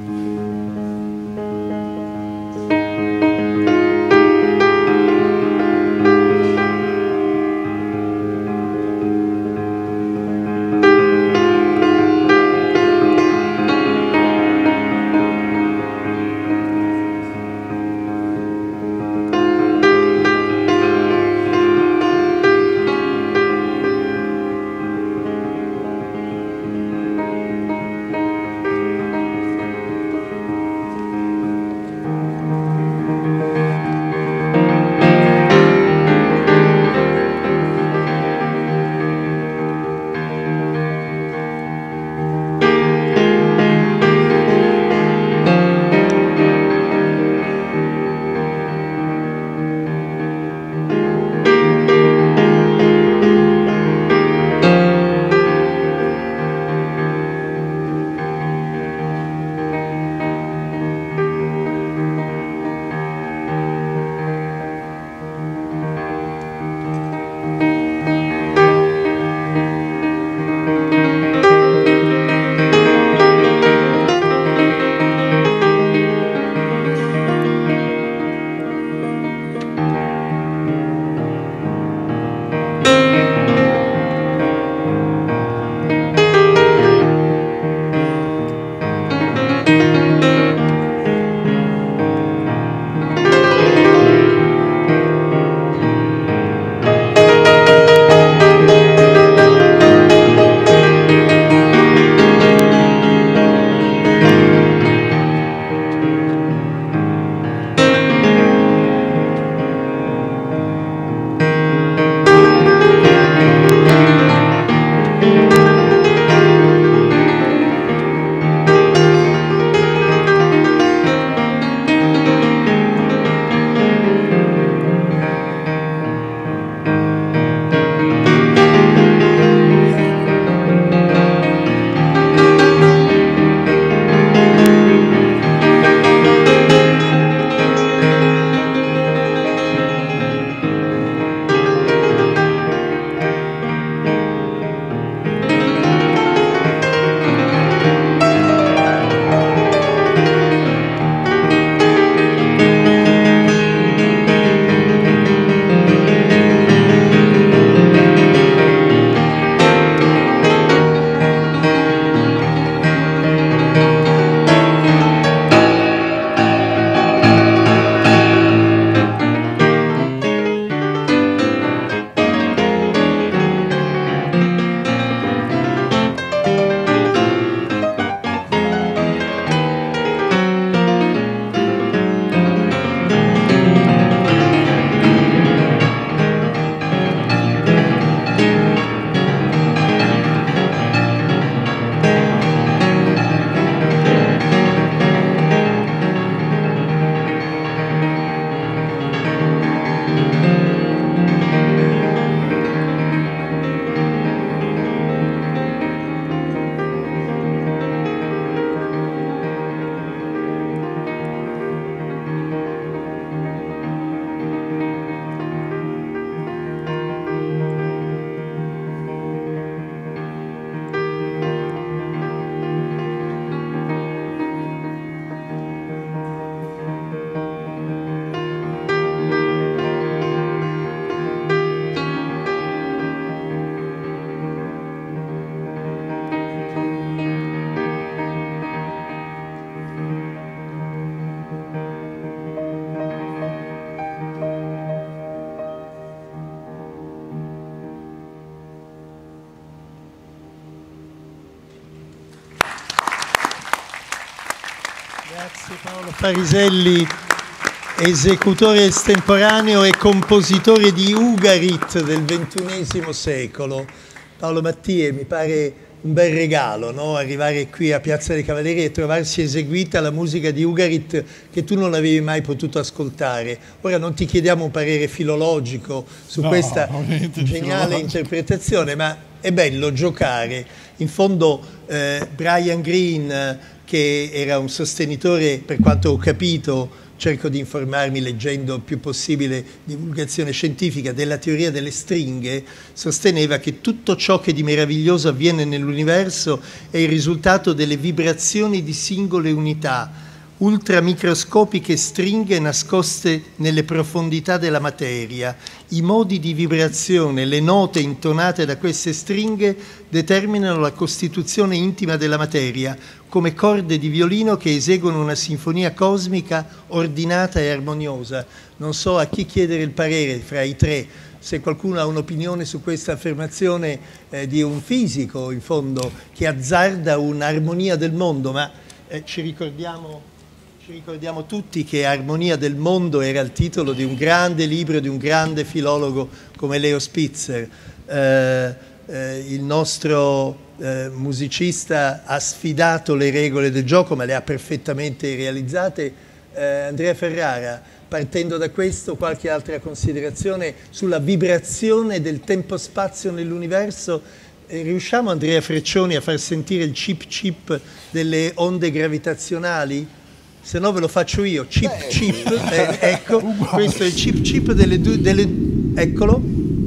Pariselli, esecutore estemporaneo e compositore di Ugarit del XXI secolo. Paolo Mattie, mi pare un bel regalo, no? Arrivare qui a Piazza dei Cavalieri e trovarsi eseguita la musica di Ugarit che tu non avevi mai potuto ascoltare. Ora non ti chiediamo un parere filologico su questa geniale interpretazione, ma è bello giocare. In fondo Brian Greene, che era un sostenitore, per quanto ho capito, cerco di informarmi leggendo il più possibile divulgazione scientifica, della teoria delle stringhe, sosteneva che tutto ciò che di meraviglioso avviene nell'universo è il risultato delle vibrazioni di singole unità, ultramicroscopiche stringhe nascoste nelle profondità della materia. I modi di vibrazione, le note intonate da queste stringhe determinano la costituzione intima della materia, come corde di violino che eseguono una sinfonia cosmica ordinata e armoniosa. Non so a chi chiedere il parere fra i tre, se qualcuno ha un'opinione su questa affermazione di un fisico, in fondo, che azzarda un'armonia del mondo, ma ci ricordiamo tutti che Armonia del mondo era il titolo di un grande libro di un grande filologo come Leo Spitzer. Il nostro musicista ha sfidato le regole del gioco, ma le ha perfettamente realizzate. Andrea Ferrara, partendo da questo, qualche altra considerazione sulla vibrazione del tempo-spazio nell'universo? Riusciamo, Andrea Freccioni, a far sentire il chip chip delle onde gravitazionali? Se no ve lo faccio io, chip chip, ecco, questo è il chip chip delle eccolo.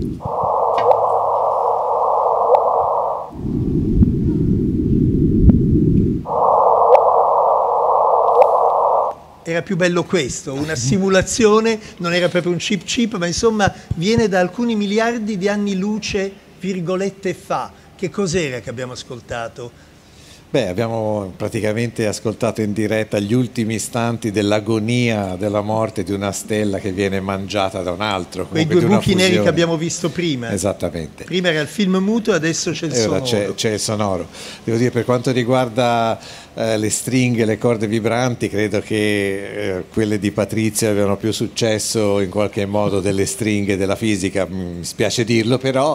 Era più bello questo, una simulazione, non era proprio un chip chip, ma insomma viene da alcuni miliardi di anni luce, virgolette fa. Che cos'era che abbiamo ascoltato? Beh, abbiamo praticamente ascoltato in diretta gli ultimi istanti dell'agonia della morte di una stella che viene mangiata da un altro. Quei due buchi neri che abbiamo visto prima. Esattamente. Prima era il film muto, adesso c'è il sonoro. C'è il sonoro. Devo dire, per quanto riguarda le stringhe, le corde vibranti, credo che quelle di Patrizia avevano più successo in qualche modo delle stringhe della fisica, mi spiace dirlo, però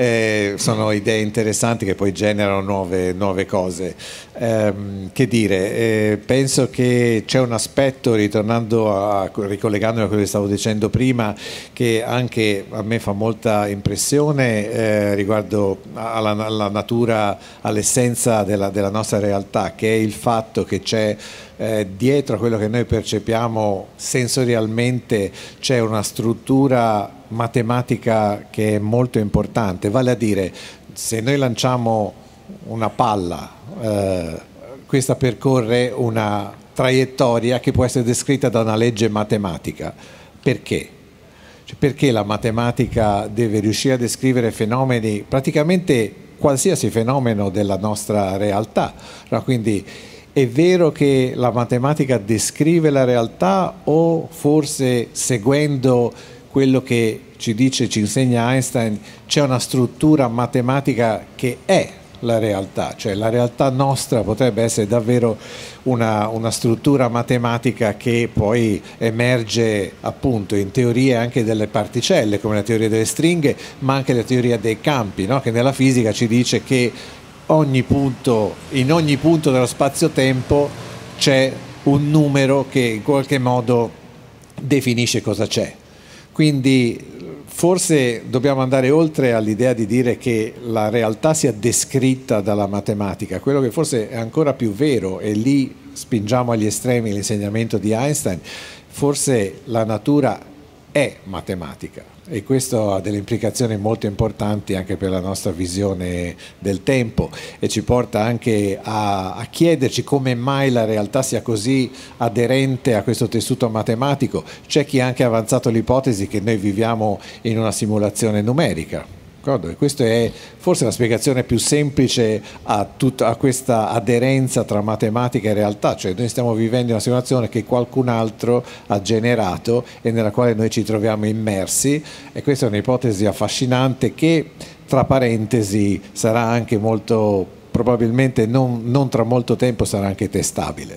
sono idee interessanti che poi generano nuove cose. Che dire, penso che c'è un aspetto, ricollegandomi a quello che stavo dicendo prima, che anche a me fa molta impressione riguardo alla natura, all'essenza della nostra realtà, che è il fatto che c'è dietro a quello che noi percepiamo sensorialmente c'è una struttura matematica che è molto importante, vale a dire, se noi lanciamo una palla, questa percorre una traiettoria che può essere descritta da una legge matematica. Perché? Perché la matematica deve riuscire a descrivere fenomeni, praticamente qualsiasi fenomeno della nostra realtà, no? Quindi è vero che la matematica descrive la realtà, o forse, seguendo quello che ci insegna Einstein, c'è una struttura matematica che è la realtà, cioè la realtà nostra potrebbe essere davvero una struttura matematica che poi emerge appunto in teorie anche delle particelle, come la teoria delle stringhe, ma anche la teoria dei campi, no? Che nella fisica ci dice che in ogni punto dello spazio-tempo c'è un numero che in qualche modo definisce cosa c'è. Quindi forse dobbiamo andare oltre all'idea di dire che la realtà sia descritta dalla matematica. Quello che forse è ancora più vero, e lì spingiamo agli estremi l'insegnamento di Einstein, forse la natura è matematica, e questo ha delle implicazioni molto importanti anche per la nostra visione del tempo, e ci porta anche a chiederci come mai la realtà sia così aderente a questo tessuto matematico. C'è chi ha anche avanzato l'ipotesi che noi viviamo in una simulazione numerica. E questa è forse la spiegazione più semplice a questa aderenza tra matematica e realtà, cioè noi stiamo vivendo una simulazione che qualcun altro ha generato e nella quale noi ci troviamo immersi, e questa è un'ipotesi affascinante che, tra parentesi, sarà anche molto, probabilmente non tra molto tempo sarà anche testabile.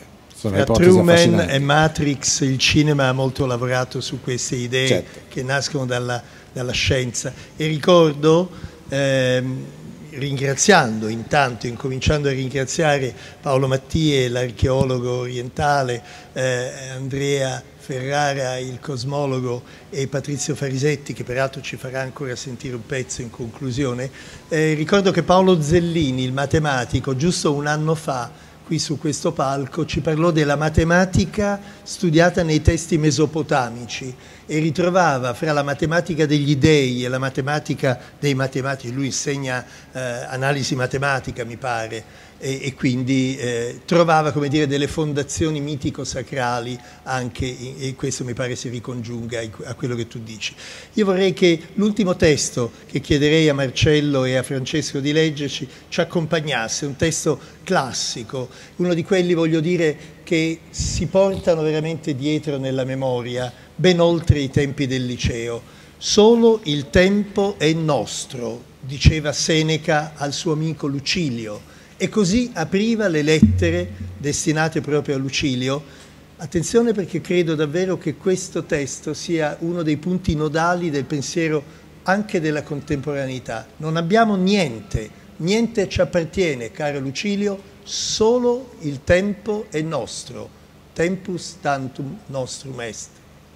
Sono Tra ipotesi Truman affascinanti. e Matrix il cinema ha molto lavorato su queste idee, certo, che nascono dalla scienza. E ricordo, ringraziando intanto, incominciando a ringraziare Paolo Mattie, l'archeologo orientale, Andrea Ferrara, il cosmologo, e Patrizio Farisetti, che peraltro ci farà ancora sentire un pezzo in conclusione. Ricordo che Paolo Zellini, il matematico, giusto un anno fa, qui su questo palco, ci parlò della matematica studiata nei testi mesopotamici e ritrovava fra la matematica degli dei e la matematica dei matematici, lui insegna analisi matematica mi pare, e quindi trovava, come dire, delle fondazioni mitico-sacrali anche, e questo mi pare si ricongiunga a quello che tu dici. Io vorrei che l'ultimo testo che chiederei a Marcello e a Francesco di leggerci ci accompagnasse, un testo classico, uno di quelli, voglio dire, che si portano veramente dietro nella memoria, ben oltre i tempi del liceo. Solo il tempo è nostro, diceva Seneca al suo amico Lucilio, e così apriva le lettere destinate proprio a Lucilio. Attenzione, perché credo davvero che questo testo sia uno dei punti nodali del pensiero anche della contemporaneità. Non abbiamo niente, niente ci appartiene, caro Lucilio, solo il tempo è nostro. Tempus tantum nostrum est.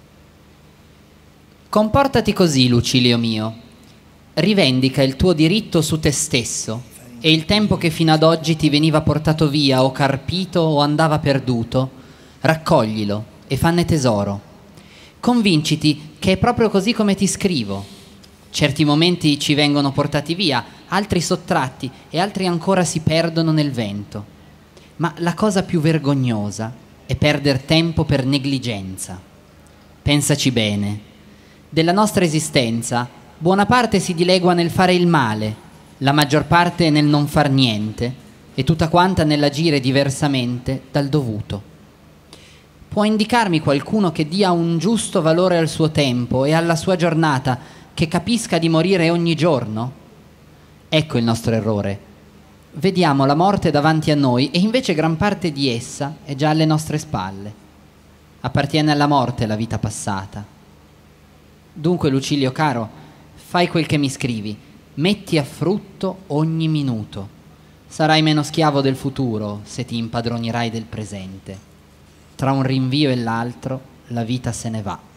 Comportati così, Lucilio mio. Rivendica il tuo diritto su te stesso e il tempo che fino ad oggi ti veniva portato via o carpito o andava perduto, raccoglilo e fanne tesoro. Convinciti che è proprio così come ti scrivo. Certi momenti ci vengono portati via, altri sottratti e altri ancora si perdono nel vento. Ma la cosa più vergognosa è perder tempo per negligenza. Pensaci bene. Della nostra esistenza, buona parte si dilegua nel fare il male, la maggior parte nel non far niente e tutta quanta nell'agire diversamente dal dovuto. Può indicarmi qualcuno che dia un giusto valore al suo tempo e alla sua giornata, che capisca di morire ogni giorno? Ecco il nostro errore. Vediamo la morte davanti a noi e invece gran parte di essa è già alle nostre spalle. Appartiene alla morte la vita passata. Dunque, Lucilio caro, fai quel che mi scrivi. Metti a frutto ogni minuto. Sarai meno schiavo del futuro se ti impadronirai del presente. Tra un rinvio e l'altro la vita se ne va.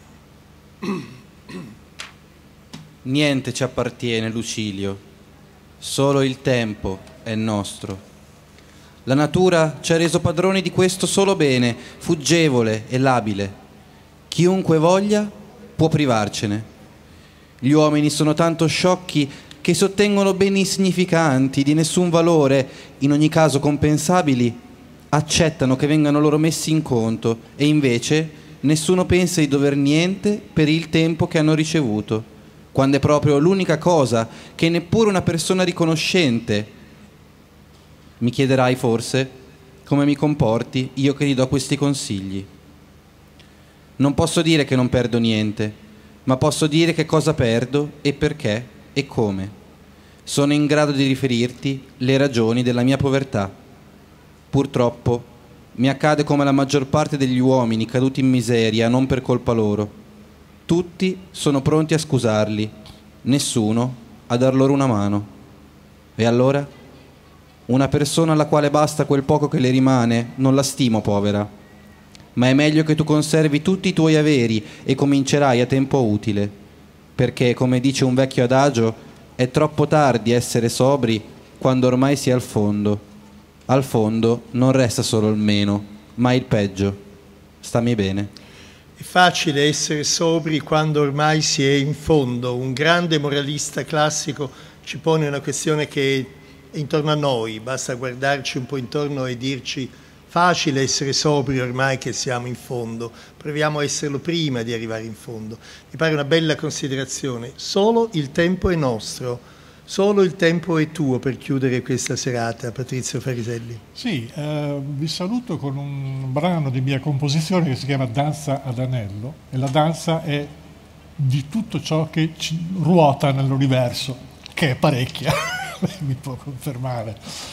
Niente ci appartiene, Lucilio. Solo il tempo è nostro. La natura ci ha reso padroni di questo solo bene, fuggevole e labile. Chiunque voglia può privarcene. Gli uomini sono tanto sciocchi che sottengono beni insignificanti, di nessun valore, in ogni caso compensabili, accettano che vengano loro messi in conto e invece nessuno pensa di dover niente per il tempo che hanno ricevuto, quando è proprio l'unica cosa che neppure una persona riconoscente. Mi chiederai forse come mi comporti io che ti do questi consigli. Non posso dire che non perdo niente, ma posso dire che cosa perdo e perché e come. Sono in grado di riferirti le ragioni della mia povertà. Purtroppo mi accade come alla maggior parte degli uomini caduti in miseria, non per colpa loro. Tutti sono pronti a scusarli, nessuno a dar loro una mano. E allora? Una persona alla quale basta quel poco che le rimane non la stimo povera, ma è meglio che tu conservi tutti i tuoi averi e comincerai a tempo utile, perché, come dice un vecchio adagio, è troppo tardi essere sobri quando ormai si è al fondo. Al fondo non resta solo il meno, ma il peggio. Stammi bene. È facile essere sobri quando ormai si è in fondo. Un grande moralista classico ci pone una questione che è intorno a noi, basta guardarci un po' intorno e dirci: facile essere sobri ormai che siamo in fondo, proviamo a esserlo prima di arrivare in fondo. Mi pare una bella considerazione. Solo il tempo è nostro, solo il tempo è tuo, per chiudere questa serata. Patrizio Fariselli. Sì, vi saluto con un brano di mia composizione che si chiama Danza ad Anello, e la danza è di tutto ciò che ci ruota nell'universo, che è parecchia, mi può confermare.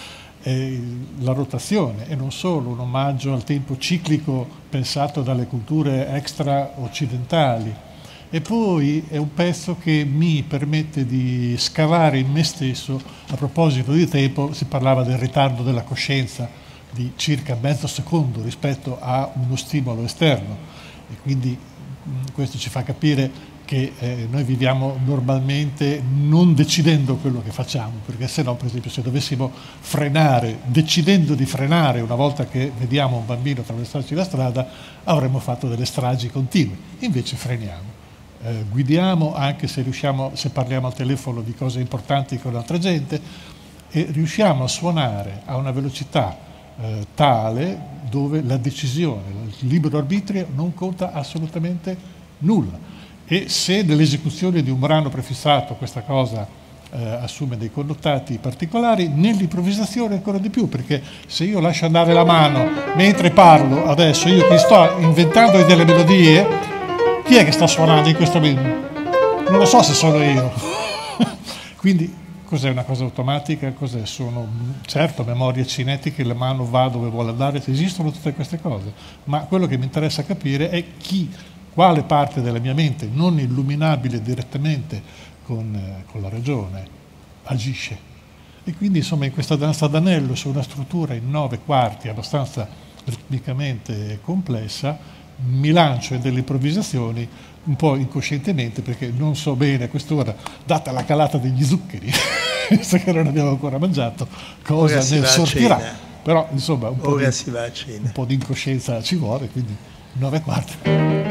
la rotazione, e non solo, un omaggio al tempo ciclico pensato dalle culture extra occidentali. E poi è un pezzo che mi permette di scavare in me stesso. A proposito di tempo, si parlava del ritardo della coscienza di circa mezzo secondo rispetto a uno stimolo esterno, e quindi questo ci fa capire che noi viviamo normalmente non decidendo quello che facciamo, perché se no, per esempio, se dovessimo frenare, decidendo di frenare una volta che vediamo un bambino attraversarci la strada, avremmo fatto delle stragi continue. Invece freniamo. Guidiamo anche se riusciamo, se parliamo al telefono di cose importanti con altra gente, e riusciamo a suonare a una velocità tale dove la decisione, il libero arbitrio non conta assolutamente nulla. E se nell'esecuzione di un brano prefissato questa cosa assume dei connotati particolari, nell'improvvisazione ancora di più, perché se io lascio andare la mano mentre parlo, adesso io che sto inventando delle melodie, chi è che sta suonando in questo momento? Non lo so se sono io. Quindi cos'è una cosa automatica? Cos'è? Sono certo memorie cinetiche, la mano va dove vuole andare, esistono tutte queste cose, ma quello che mi interessa capire è quale parte della mia mente, non illuminabile direttamente con la ragione, agisce. E quindi insomma in questa danza d'anello, su una struttura in 9 quarti abbastanza ritmicamente complessa, mi lancio in delle improvvisazioni un po' incoscientemente, perché non so bene a quest'ora, data la calata degli zuccheri, visto che non abbiamo ancora mangiato, cosa ne sortirà. Però insomma un po' di incoscienza ci vuole, quindi 9 quarti.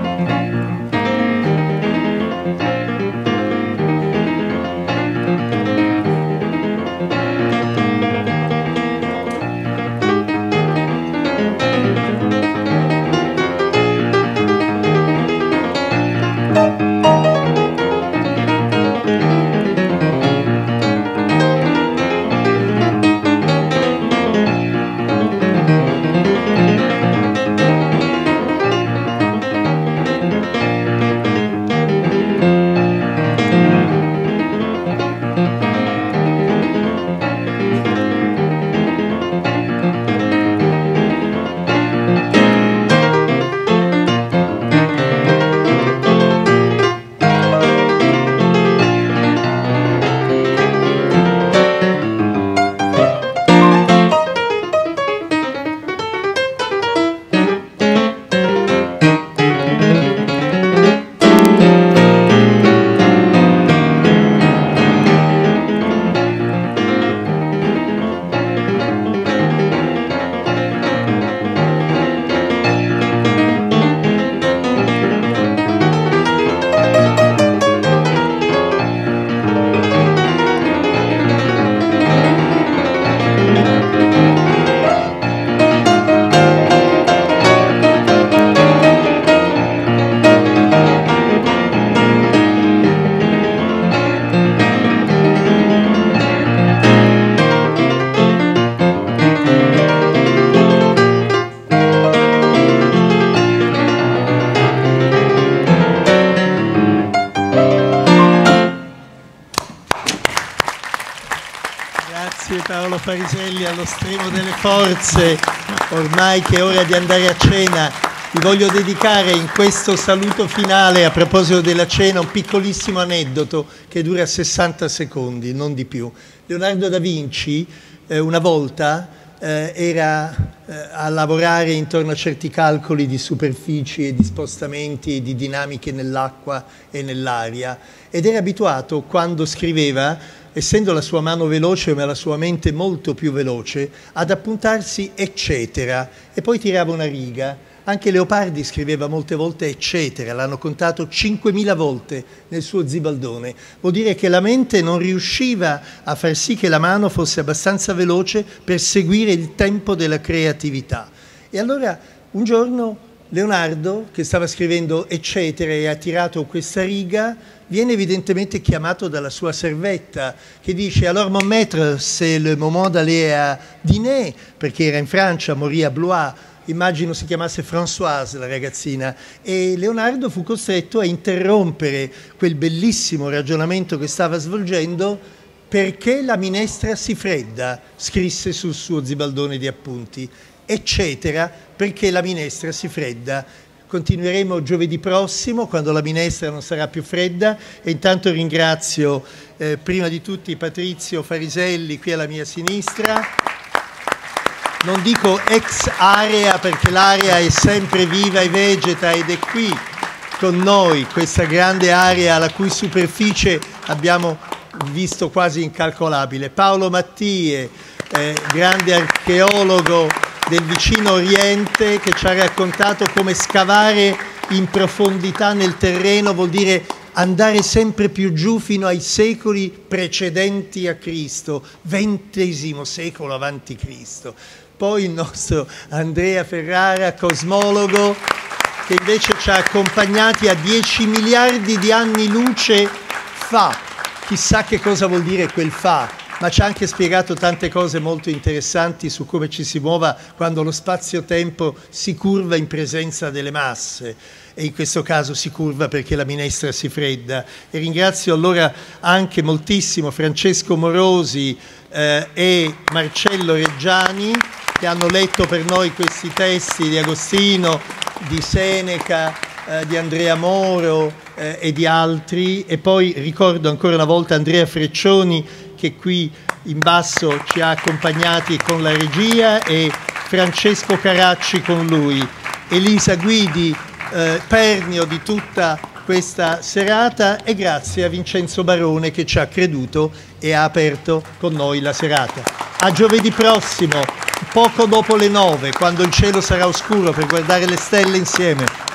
Paolo Fariselli, allo stremo delle forze, ormai che è ora di andare a cena. Vi voglio dedicare in questo saluto finale, a proposito della cena, un piccolissimo aneddoto che dura 60 secondi, non di più. Leonardo da Vinci una volta era a lavorare intorno a certi calcoli di superfici e di spostamenti e di dinamiche nell'acqua e nell'aria, ed era abituato, quando scriveva, essendo la sua mano veloce ma la sua mente molto più veloce, ad appuntarsi eccetera e poi tirava una riga. Anche Leopardi scriveva molte volte eccetera, l'hanno contato 5.000 volte nel suo Zibaldone. Vuol dire che la mente non riusciva a far sì che la mano fosse abbastanza veloce per seguire il tempo della creatività. E allora un giorno Leonardo, che stava scrivendo eccetera e ha tirato questa riga, viene evidentemente chiamato dalla sua servetta, che dice «Alors mon maître, c'est le moment d'aller à dîner», perché era in Francia, morì a Blois, immagino si chiamasse Françoise la ragazzina, e Leonardo fu costretto a interrompere quel bellissimo ragionamento che stava svolgendo perché la minestra si fredda, scrisse sul suo zibaldone di appunti, eccetera, perché la minestra si fredda. Continueremo giovedì prossimo, quando la minestra non sarà più fredda, e intanto ringrazio prima di tutti Patrizio Fariselli qui alla mia sinistra. Non dico ex area perché l'area è sempre viva e vegeta ed è qui con noi, questa grande area la cui superficie abbiamo visto quasi incalcolabile. Paolo Mattie, grande archeologo del vicino Oriente, che ci ha raccontato come scavare in profondità nel terreno vuol dire andare sempre più giù fino ai secoli precedenti a Cristo, XX secolo avanti Cristo. Poi il nostro Andrea Ferrara, cosmologo, che invece ci ha accompagnati a 10 miliardi di anni luce fa. Chissà che cosa vuol dire quel fa, ma ci ha anche spiegato tante cose molto interessanti su come ci si muova quando lo spazio-tempo si curva in presenza delle masse, e in questo caso si curva perché la minestra si fredda. E ringrazio allora anche moltissimo Francesco Morosi e Marcello Reggiani, che hanno letto per noi questi testi di Agostino, di Seneca, di Andrea Moro e di altri. E poi ricordo ancora una volta Andrea Freccioni, che qui in basso ci ha accompagnati con la regia, e Francesco Caracci con lui, Elisa Guidi, Pernio di tutta questa serata, e grazie a Vincenzo Barone che ci ha creduto e ha aperto con noi la serata. A giovedì prossimo, poco dopo le 9, quando il cielo sarà oscuro, per guardare le stelle insieme.